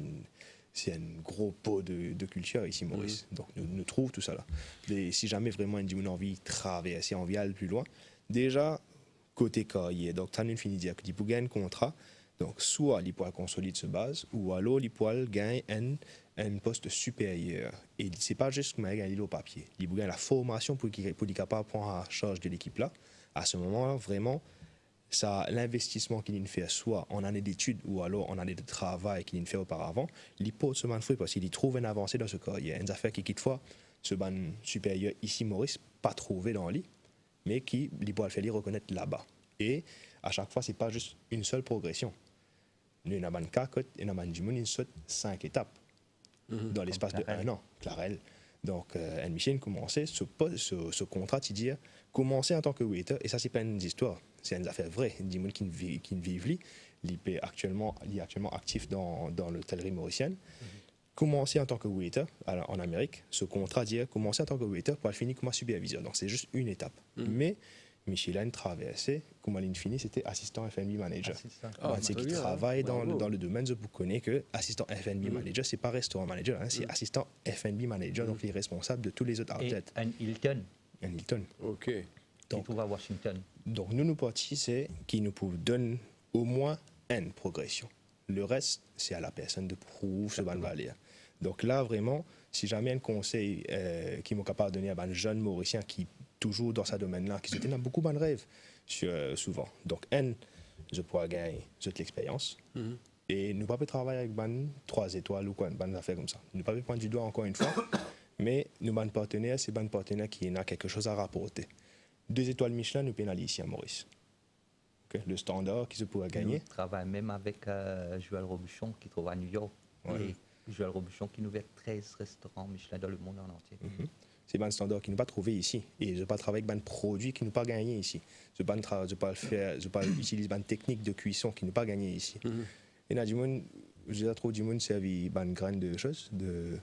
un gros pot de culture ici, Maurice. Donc, nous trouvons tout ça là. Et si jamais vraiment une envie de traverser, envie d'aller plus loin, déjà, côté carrière, donc, tu as une fini de dire que tu peux gagner un contrat, donc, soit il pourra consolider ce base, ou alors il pourra gagner un poste supérieur. Et ce n'est pas juste que gagner au papier. Il peut gagner la formation pour qu'il soit capable de prendre en charge de l'équipe là. À ce moment-là, vraiment, ça, l'investissement qu'il fait soit en année d'études ou alors en année de travail qu'il fait auparavant, il peut se manifester parce qu'il trouve une avancée dans ce cas. Il y a une affaire qui, quelquefois, ce ban supérieur ici, Maurice, pas trouvé dans lui, mais qui il peut le faire reconnaître là-bas. Et à chaque fois, ce n'est pas juste une seule progression. Nous, on a un cas, et on a une 5 étapes dans l'espace de 1 an, Clarel. Donc, Michel commençait ce contrat, tu dis, commencer en tant que waiter, et ça, c'est pas une histoire, c'est une affaire vraie. Il y a des gens qui vivent, il est actuellement actif dans l'hôtellerie mauricienne. Commencer en tant que waiter en Amérique, ce contrat dit commencer en tant que waiter pour finir comme superviseur. Donc, c'est juste une étape. Mais Michel a une traversée, comme elle finit, c'était assistant F&B manager. C'est qui travaille dans le domaine, vous connaissez que assistant F&B manager, c'est pas restaurant manager, hein, c'est assistant F&B manager, donc il est responsable de tous les autres outlets. Et un Hilton. Un Hilton. OK. Qui se trouve à Washington. Donc, nous partis, c'est qui nous donne au moins une progression. Le reste, c'est à la personne de prouver ce ban valeur. Donc là, vraiment, si jamais un conseil qui m'est capable de donner à un jeune Mauricien qui toujours dans ce domaine-là, qui a beaucoup de rêves souvent. Donc, je pourrais gagner toute l'expérience. Et nous ne pouvons pas travailler avec 3 étoiles ou quoi, une affaire comme ça. Nous ne pouvons pas prendre du doigt encore une fois, mais nous, ban partenaires, c'est un partenaire qui a quelque chose à rapporter. 2 étoiles Michelin, nous pénalisons ici à Maurice. Okay. Le standard qui se pourrait gagner. Nous travaillons même avec Joël Robuchon qui trouve à New York. Et Joël Robuchon qui nous ouvre 13 restaurants Michelin dans le monde en entier. C'est un standard qui ne pas trouvé ici. Et je ne pas travailler avec un produit qui ne pas gagné ici. Je ne pas utiliser une technique de cuisson qui ne pas gagné ici. Et là, du monde, j'ai trop du monde servi une graine de choses,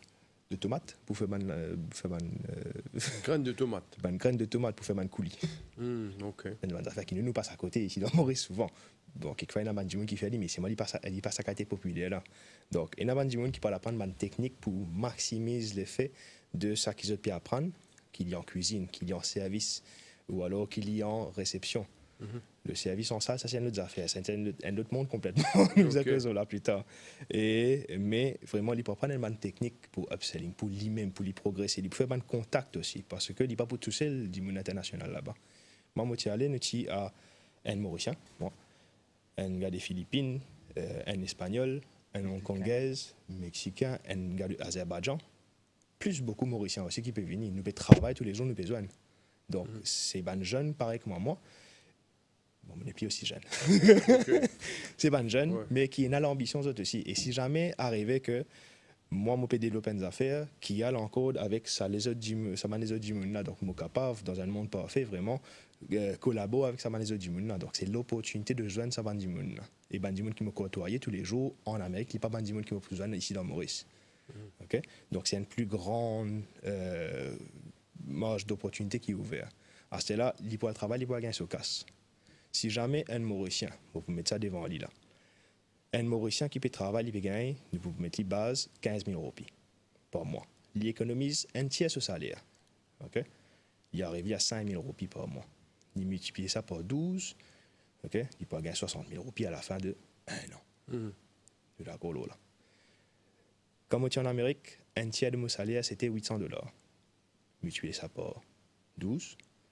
de tomates pour faire Graines de tomate. une graine de tomate pour faire un coulis. Ok. Une affaire qui nous passe à côté ici dans Maurice souvent. Donc, quelquefois, il y a des gens qui font, mais c'est moi, il passe à côté populaire là. Donc, il y a des gens qui peuvent apprendre une technique pour maximiser l'effet de ça qu'ils ont pu apprendre, qu'il y a en cuisine, qu'il y a en service, ou alors qu'il y a en réception. Le service en salle, ça c'est une autre affaire, c'est un autre monde complètement. Nous allons là plus tard. Mais vraiment, il peut apprendre une technique pour upselling, pour lui-même, pour lui progresser, il peut faire un contact aussi, parce que il n'est pas pour tout seul du monde international là-bas. Moi, je suis allé, nous sommes à un Mauricien, moi, un gars des Philippines, un Espagnol, un Hongkongais, Mexicain, un gars de l'Azerbaïdjan, plus beaucoup Mauriciens aussi qui peuvent venir. Nous pouvons travailler tous les jours, nous avons besoin. Donc, c'est des jeunes, pareil que moi. Bon, on n'est plus aussi jeune. C'est pas jeune, mais qui a l'ambition aussi. Et si jamais arrivait que moi, je peux développer des affaires qui a encore avec ça les autres du monde là, donc je suis capable dans un monde parfait vraiment collaborer avec ça les autres du monde là. Donc c'est l'opportunité de joindre ça du monde là. Et du monde qui me côtoie tous les jours en Amérique, il n'y a pas du monde qui me joindre ici dans Maurice. Okay? Donc c'est une plus grande marge d'opportunité qui est ouverte. À ce là, il peut travailler, il peut gagner sur casse. Si jamais un Mauricien, vous pouvez mettre ça devant lui là, un Mauricien qui peut travailler, il peut gagner, vous pouvez mettre les bases 15 000 euros par mois. Il économise un tiers de salaire. Okay? Il arrive à 5 000 euros par mois. Il multiplie ça par 12, okay? Il peut gagner 60 000 euros à la fin de 1 an. De la colo là. Comme on est en Amérique, un tiers de mon salaire c'était $800. Multiplier ça par 12.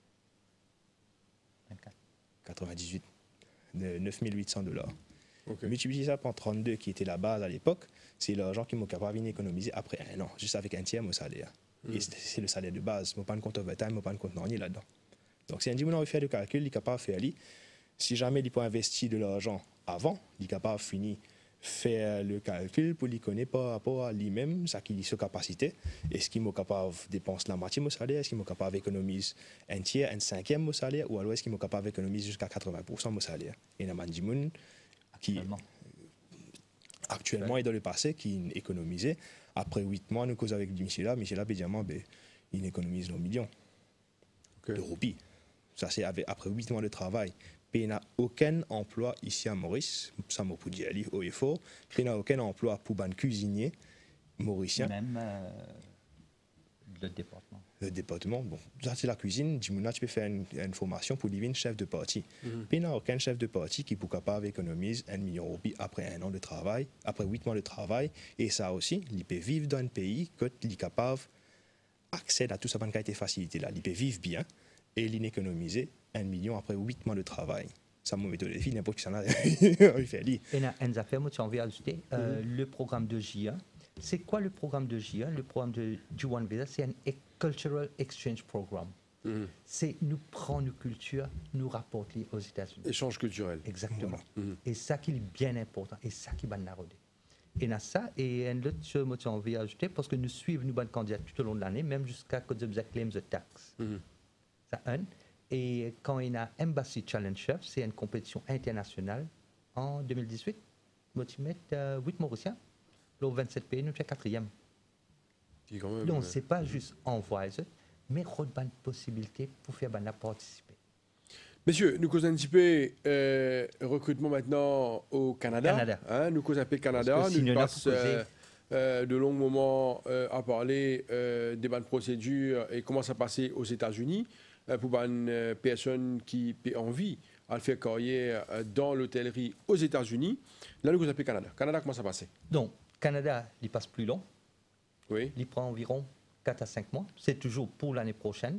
98, 9 800 $. Okay. Multiplier ça par 32, qui était la base à l'époque, c'est l'argent qui m'a capable d'économiser après 1 an, juste avec un tiers de mon salaire. Et c'est le salaire de base. Je n'ai pas de compte overtime, je n'ai pas de compte non là-dedans. Donc, si un dimanche on fait le calcul, il est capable de faire. Si jamais il peut investir de l'argent avant, il est capable de finir faire le calcul pour lui connaître par rapport à lui-même, sa capacité. Est-ce qu'il est capable de dépenser la moitié de mon salaire? Est-ce qu'il est capable d'économiser un tiers, un cinquième de mon salaire? Ou alors est-ce qu'il est capable d'économiser jusqu'à 80% de mon salaire? Il y a des gens qui, actuellement et dans le passé, qui économisaient. Après 8 mois, nous causons avec Michel, évidemment, il économise nos millions de roupies. Ça, c'est après 8 mois de travail. Puis il n'y a aucun emploi ici à Maurice, ça m'a pu dire haut et fort, puis il n'y a aucun emploi pour un cuisinier mauricien. Même le département. Le département, bon, ça c'est la cuisine, tu peux faire une formation pour devenir chef de parti. Puis il n'y a aucun chef de parti qui est capable d'économiser 1 million de roupies après 1 an de travail, après 8 mois de travail, et ça aussi, il peut vivre dans un pays qu'il est capable d'accéder à tout ça, qui a été facilité là. Il peut vivre bien et il économiser 1 million après 8 mois de travail. Ça m'a mis au défi, n'importe qui s'en a. Il fait lui. Et une affaire, moi, tu as envie d'ajouter le programme de J1. C'est quoi le programme de J1? Le programme de J1 Visa, c'est un Cultural Exchange Program. C'est nous prendre nos cultures, nous rapporter aux États-Unis. Échange culturel. Exactement. Et ça qui est bien important, et ça qui va nous arroder. Et dans ça, et un autre chose, moi, tu as envie d'ajouter, parce que nous suivons nos bonnes candidats tout au long de l'année, même jusqu'à quand nous claim the tax. Ça, un. Et quand il y a Embassy Challenge Chef, c'est une compétition internationale en 2018. Moi, tu mets 8 Mauriciens. Le 27 pays, nous sommes 4e. Donc, ce n'est pas juste envoyer, mais il y a une possibilité pour faire participer. Messieurs, nous causons un petit peu recrutement maintenant au Canada. Hein, nous causons un peu Canada. Nous passons de longs moments à parler des bonnes procédures et comment ça passait aux États-Unis pour une personne qui a envie de faire carrière dans l'hôtellerie aux États-Unis. Là, nous causons un peu Canada. Canada, comment ça passait? Donc, Canada, il passe plus long. Oui. Il prend environ 4 à 5 mois. C'est toujours pour l'année prochaine.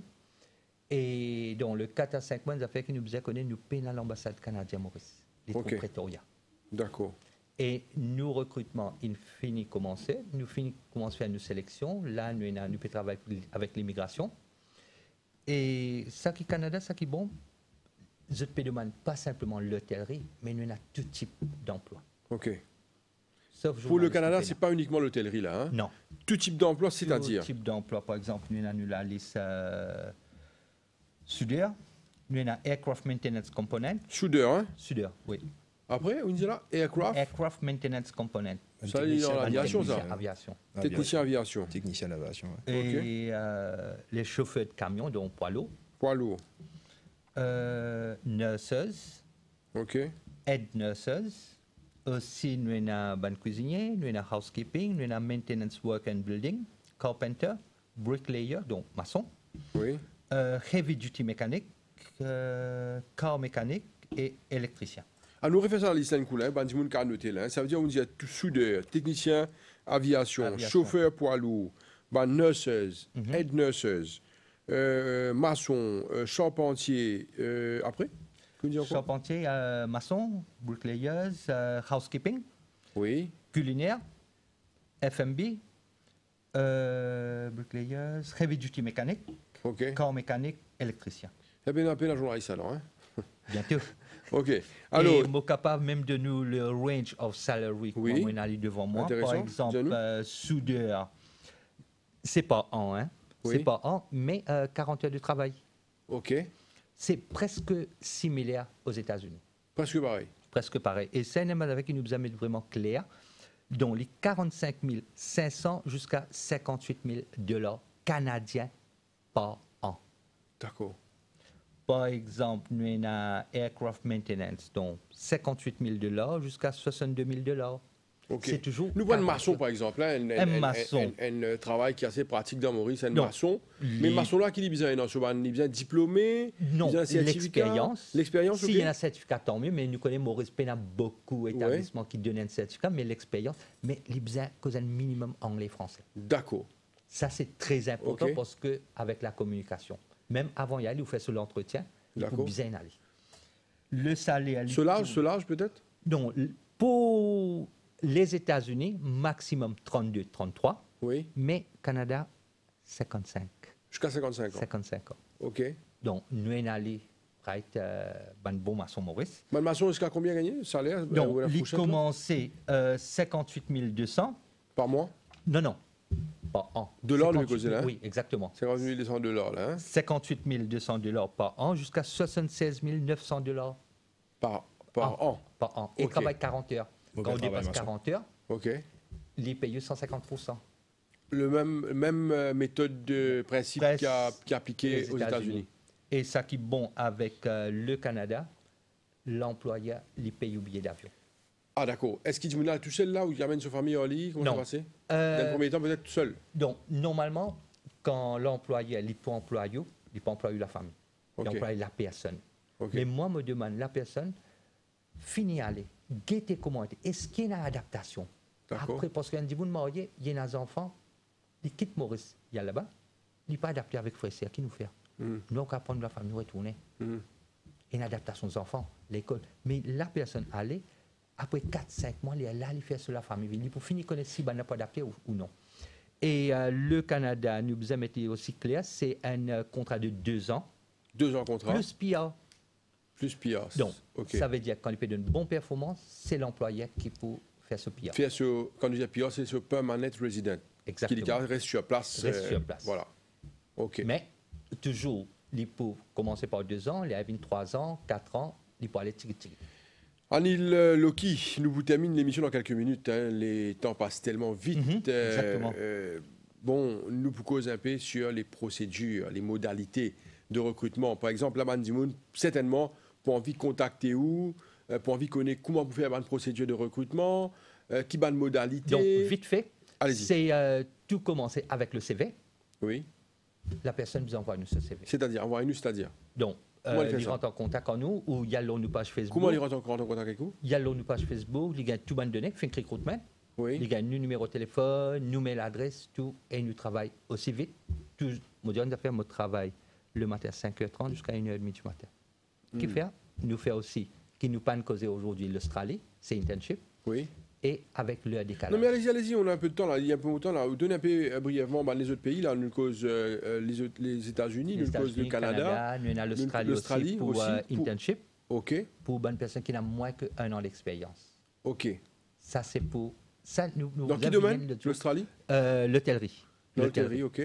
Et dans le 4 à 5 mois, ça fait que nous avons connu nous payons à l'ambassade canadienne Maurice, les Pretoria. D'accord. Et nos recrutements, ils finissent commencer. Nous commençons à faire une sélection. Là, nous pouvons travailler avec l'immigration. Et ça qui est Canada, ça qui est bon, je te demande pas simplement l'hôtellerie, mais nous avons tout type d'emploi. OK. Pour le Canada, ce n'est pas uniquement l'hôtellerie, là. Hein? Non. Tout type d'emploi, c'est-à-dire? Tout type d'emploi, par exemple, nous avons la liste soudeur, nous avons Aircraft Maintenance Component. Soudeur, hein? Soudeur, oui. Après, on dit là, Aircraft? Aircraft Maintenance Component. Ça, il est dans technicien l'aviation, ça. Aviation. Technicien aviation. Technicien d'aviation, ouais. Et les chauffeurs de camions, donc poids lourds. Poids lourd. Nurses, OK. head nurses. Aussi, nous avons ban cuisinier, nous avons housekeeping, nous avons maintenance work and building, carpenter, bricklayer, donc maçon, Oui. heavy duty mécanique, car mécanique et électricien. À nous refaire ça dans l'Island Coulin, Bandimoun qui a noté là. Ça veut dire on dit tout soudeur, technicien, aviation, chauffeur poids lourd, nurses, head nurses, maçon, charpentier, après que dit encore? Charpentier, maçon, bricklayers, housekeeping, Oui. culinaire, FMB, bricklayers, heavy duty mécanique, OK. car mécanique, électricien. C'est bien appelé la journaliste alors. Hein? Bientôt. OK. Alors, Alors, et je suis capable même de nous le range of salary Oui. qu'on a devant moi. Intéressant. Par exemple, Dis-nous. soudeur, c'est pas an, hein? Oui. C'est pas an, mais 40 heures de travail. OK. C'est presque similaire aux États-Unis. Presque pareil. Presque pareil. Et c'est un élément avec qui nous a mis vraiment clair, dont les 45 500 jusqu'à 58 000 $ canadiens par an. D'accord. Par exemple, nous avons aircraft maintenance, donc 58 000 $ jusqu'à 62 000 $. OK. C'est toujours. Nous voyons un 40. maçon, par exemple. Hein, Maçon. Un travail qui est assez pratique dans Maurice, un Non. maçon. Les- Mais maçon là, qui est besoin dans ce ban, il est bien diplômé. Non, il a un certificat. l'expérience. L'expérience, S'il OK. y a un certificat, tant mieux, mais nous connaissons Maurice Pénat beaucoup d'établissements qui donnent un certificat, mais l'expérience, mais il besoin cause un minimum anglais-français. D'accord. Ça, c'est très important Ok. parce que avec la communication, même avant d'y aller, vous faites sur l'entretien, il faut D'accord. bien aller. Le salaire. Ce large peut-être? Donc, pour les États-Unis, maximum 32, 33, Oui. mais Canada, 55. Jusqu'à 55 ans. 55 ans. OK. Donc, nous sommes allés, right, bon maçon Maurice. Man maçon, jusqu'à combien gagné? Salaire? Donc, la il fourchette, là? commençait 58 200. Par mois? Non, par an. Dollars, nous 58 causez, 000, là? Oui, exactement. 50 200 $ là. Hein? 58 200 $ par an jusqu'à 76 900 $ Par an. par an. Et Ok. travaille 40 heures. Ok, Quand on travail dépasse maçon. 40 heures, OK. il est payé 150%. Le même méthode de principe Presque qui est appliqué aux États-Unis. Et ça qui est bon avec le Canada, l'employeur lui paye au billet d'avion. Ah, d'accord. Est-ce qu'il dit là tout seul là ou il amène sa famille en lit? Comment Non. ça va passer? Euh, Dans le premier temps, peut-être tout seul. Donc, normalement, quand l'employeur, il peut employer la famille. Ok. Il emploie la personne. OK. Mais moi, me demande la personne, finit aller, guetter comment est. Est-ce qu'il y a une adaptation? D'accord. Après, parce qu'un dit, vous mariez, il y a des enfants, ils quittent Maurice, il y a là-bas, il n'est pas adapté avec frère, c'est qui nous fait. Mhm. Nous, on va prendre la famille, nous retourner. Mhm. Une adaptation aux enfants, l'école. Mais la personne allait, après 4-5 mois, elle est là, elle fait sur la famille. Il pour finir connaître si elle n'a pas adapté ou non. Et le Canada, nous vous mettez aussi clair, c'est un contrat de 2 ans, 2 ans contrat. plus PR. Plus PR. Donc, OK. ça veut dire que quand il fait une bonne performance, c'est l'employeur qui peut faire ce PR. Faire ce, quand on dit PR, c'est ce permanent resident. Exactement. Qui reste sur place. Reste sur place. Voilà. OK. Mais toujours, il peut commencer par 2 ans, il a 3 ans, 4 ans, il peut aller tirer. Anil Loki, nous vous termine l'émission dans quelques minutes. Hein. Les temps passent tellement vite. Exactement. Bon, nous vous cause un peu sur les procédures, les modalités de recrutement. Par exemple, la Bandimoun, certainement, pour envie de contacter où, pour envie de connaître comment vous faire une procédure de recrutement, qui va de modalité. Donc, vite fait, Allez-y. c'est tout commencer avec le CV. Oui. La personne vous envoie nous ce CV. C'est-à-dire, envoyez-nous, c'est-à-dire. Donc, Comment il fait il ça? rentre en contact en nous, ou il y a nos page Facebook. Comment il rentre en contact avec vous? Il y a nos page Facebook, il y a tout bande de données, fait un recrutement. Oui. Il y a nos numéro de téléphone, nous met l'adresse, tout, et nous travaillons aussi vite. Tout, moi, je faire mon travail le matin à 5h30 jusqu'à 1h30 du matin. Qui fait? Nous fait aussi, qui nous pas causé aujourd'hui l'Australie, c'est internship, Oui. et avec le décalage. Non mais allez-y, on a un peu de temps là, il y a un peu de temps là. Vous donnez un peu brièvement les autres pays là, nous cause les États-Unis, nous cause le Canada, nous avons l'Australie aussi pour internship, OK, pour une personne qui a moins qu'un an d'expérience. OK. Ça, c'est pour... Ça, nous Dans quel domaine? L'Australie? L'hôtellerie. L'hôtellerie, OK.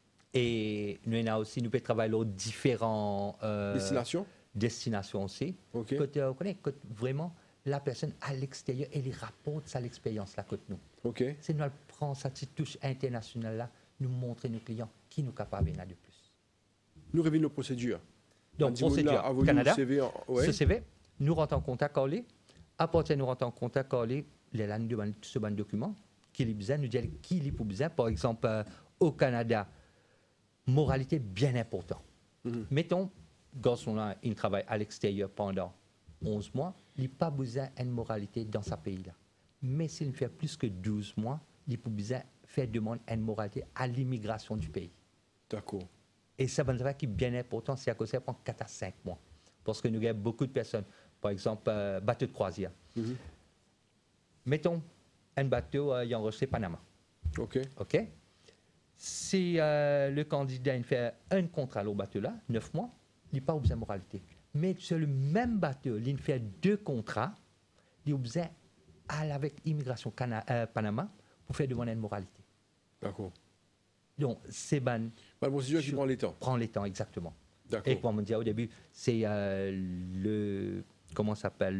Et nous avons aussi, nous pouvons travailler dans différents Destination? destinations aussi. OK. Côté, on connaît, vraiment, la personne à l'extérieur, elle rapporte ça l'expérience là côté nous. OK. C'est nous prendre cette petite touche internationale là, nous montrer nos clients qui nous capables de de plus. Nous revenons nos procédures. Donc, procédure, Canada, ouais. ce CV, nous rentrons en contact avec lui. À partir de nous rentrons en contact avec lui, les langues de ce document, qui est besoin, nous dire qui est pour besoin. Par exemple, au Canada, moralité bien important. Mettons, garçon là, il travaille à l'extérieur pendant 11 mois, il n'a pas besoin d'une moralité dans sa pays là. Mais s'il fait plus que 12 mois, il a besoin de faire demande d'une moralité à l'immigration du pays. D'accord. Et ça, c'est qui est bien important, c'est à cause ça prend 4 à 5 mois. Parce que nous avons beaucoup de personnes, par exemple, bateau de croisière. Mettons, un bateau il est enregistré Panama. OK. OK? Si le candidat il fait un contrat au bateau là, 9 mois, il n'a pas besoin de moralité. Mais sur le même bateau, il fait 2 contrats, il a besoin d'aller avec l'immigration Panama pour faire demander une moralité. D'accord. Donc, c'est ban. La procédure qui prend les temps. Prend les temps, exactement. D'accord. Et comme on disait au début, c'est le. Comment ça s'appelle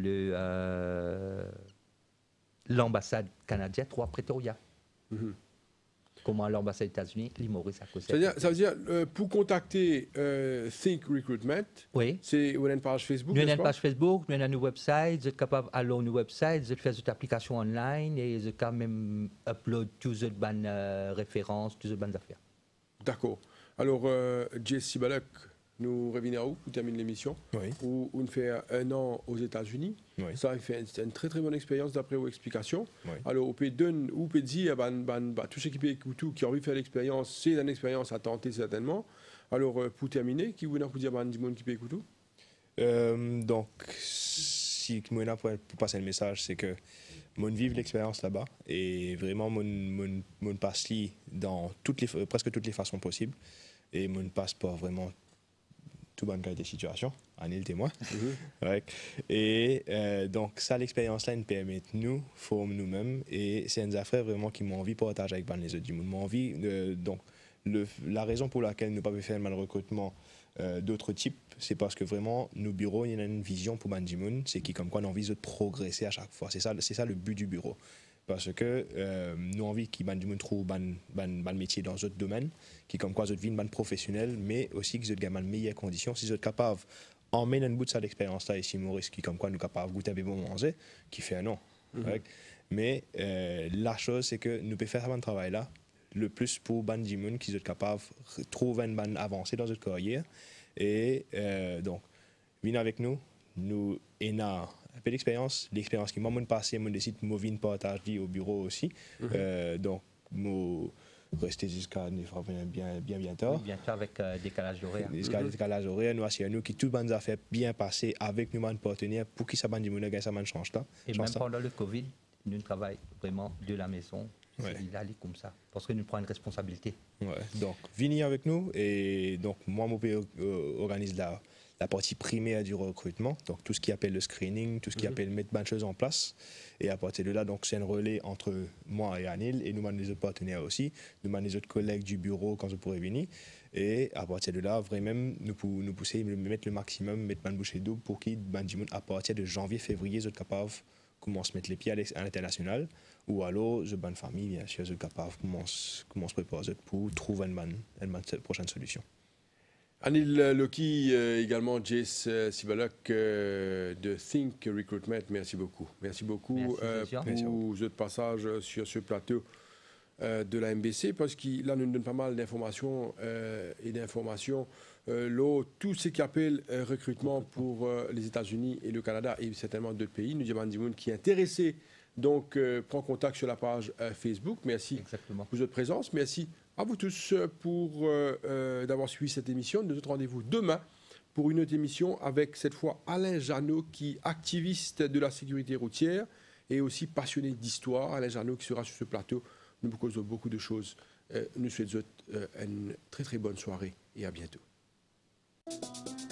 l'ambassade canadienne, 3 Pretoria. Comment l'ambassade des États-Unis, l'Imoris à cause. Ça veut dire pour contacter Think Recruitment, oui. C'est une page Facebook. Nous avons une page Facebook, nous avons un website, vous êtes capable d'aller sur notre website, vous faire cette application online et vous êtes quand même upload toutes les bonnes références, toutes les bonnes affaires. D'accord. Alors, Jess Sibalek, nous revenons à où pour terminer l'émission. Oui. Où on fait 1 an aux États-Unis. Oui. Ça a fait une très très bonne expérience d'après vos explications. Oui. Alors, on peut dire, tous ceux qui ont envie de faire l'expérience, c'est une expérience à tenter certainement. Alors, pour terminer, qui vous dire du monde qui peut écouter? Donc, si moi pour passer le message, c'est que mon vive l'expérience là-bas et vraiment mon passe dans presque toutes les façons possibles et mon passe pas vraiment tout bonne qualité de situation, Anil témoin. Ouais. Et donc, ça, l'expérience-là, nous permet nous, former nous-mêmes, et c'est une affaire vraiment qui m'ont envie de partager avec les autres du monde. M'ont envie donc, la raison pour laquelle nous ne pouvons pas faire un recrutement d'autres types, c'est parce que vraiment, nos bureaux, il y a une vision pour Bandimoun, c'est qui comme quoi on a envie de progresser à chaque fois. C'est ça le but du bureau. Parce que nous avons envie qu'ils trouvent un métier dans d'autres domaines, qui comme quoi ils vie une professionnelle, mais aussi qu'ils aient une meilleure condition. Si ils sont capables d'emmener un bout de cette expérience-là ici, Maurice, qui comme quoi nous capables de goûter un peu bon manger, qui fait un an. Mais la chose, c'est que nous pouvons faire ce travail-là le plus pour Bandimoun, qu'ils sont capables de trouver une avancée dans notre carrière. Et donc, venez avec nous, nous avons un peu d'expérience, l'expérience qui m'a passé, je décide de me partager au bureau aussi. Donc, je rester jusqu'à bien tard. Bientôt avec décalage horaire. Jusqu'à décalage horaire, nous assurons nous que tout le monde a fait bien passer avec nos partenaires pour qu'ils ça change là. Et même pendant le Covid, nous travaillons vraiment de la maison. Ouais. Il allait comme ça, parce que nous prenons une responsabilité. Ouais. Donc, venez avec nous et donc moi, je organise la partie primaire du recrutement, donc tout ce qui appelle le screening, tout ce qui appelle mettre bonnes choses en place. Et à partir de là, donc c'est un relais entre moi et Anil et nous avons les autres partenaires aussi, nous avons les autres collègues du bureau quand vous pourrez venir. Et à partir de là, vraiment, nous pousser, mettre le maximum, mettre bonne bouchée double pour qu'ils, à partir de janvier, février, ils soient capables commence à mettre les pieds à l'international, ou alors, je bonne famille, bien sûr, je suis capable commence à préparer pour trouver une prochaine solution. Anil Loki, également Jess Sibalek de Think Recruitment, merci beaucoup. Merci beaucoup pour votre passage sur ce plateau de la MBC, parce qu'il nous donne pas mal d'informations tout ce qui appelle recrutement pour les États-Unis et le Canada et certainement d'autres pays. Nous avons du monde qui est intéressé, donc prends contact sur la page Facebook. Merci pour votre présence. Merci à vous tous pour d'avoir suivi cette émission. Nous autres rendez-vous demain pour une autre émission avec cette fois Alain Janot, qui est activiste de la sécurité routière et aussi passionné d'histoire. Alain Janot qui sera sur ce plateau. Nous vous causons beaucoup de choses. Nous souhaitons une très très bonne soirée et à bientôt.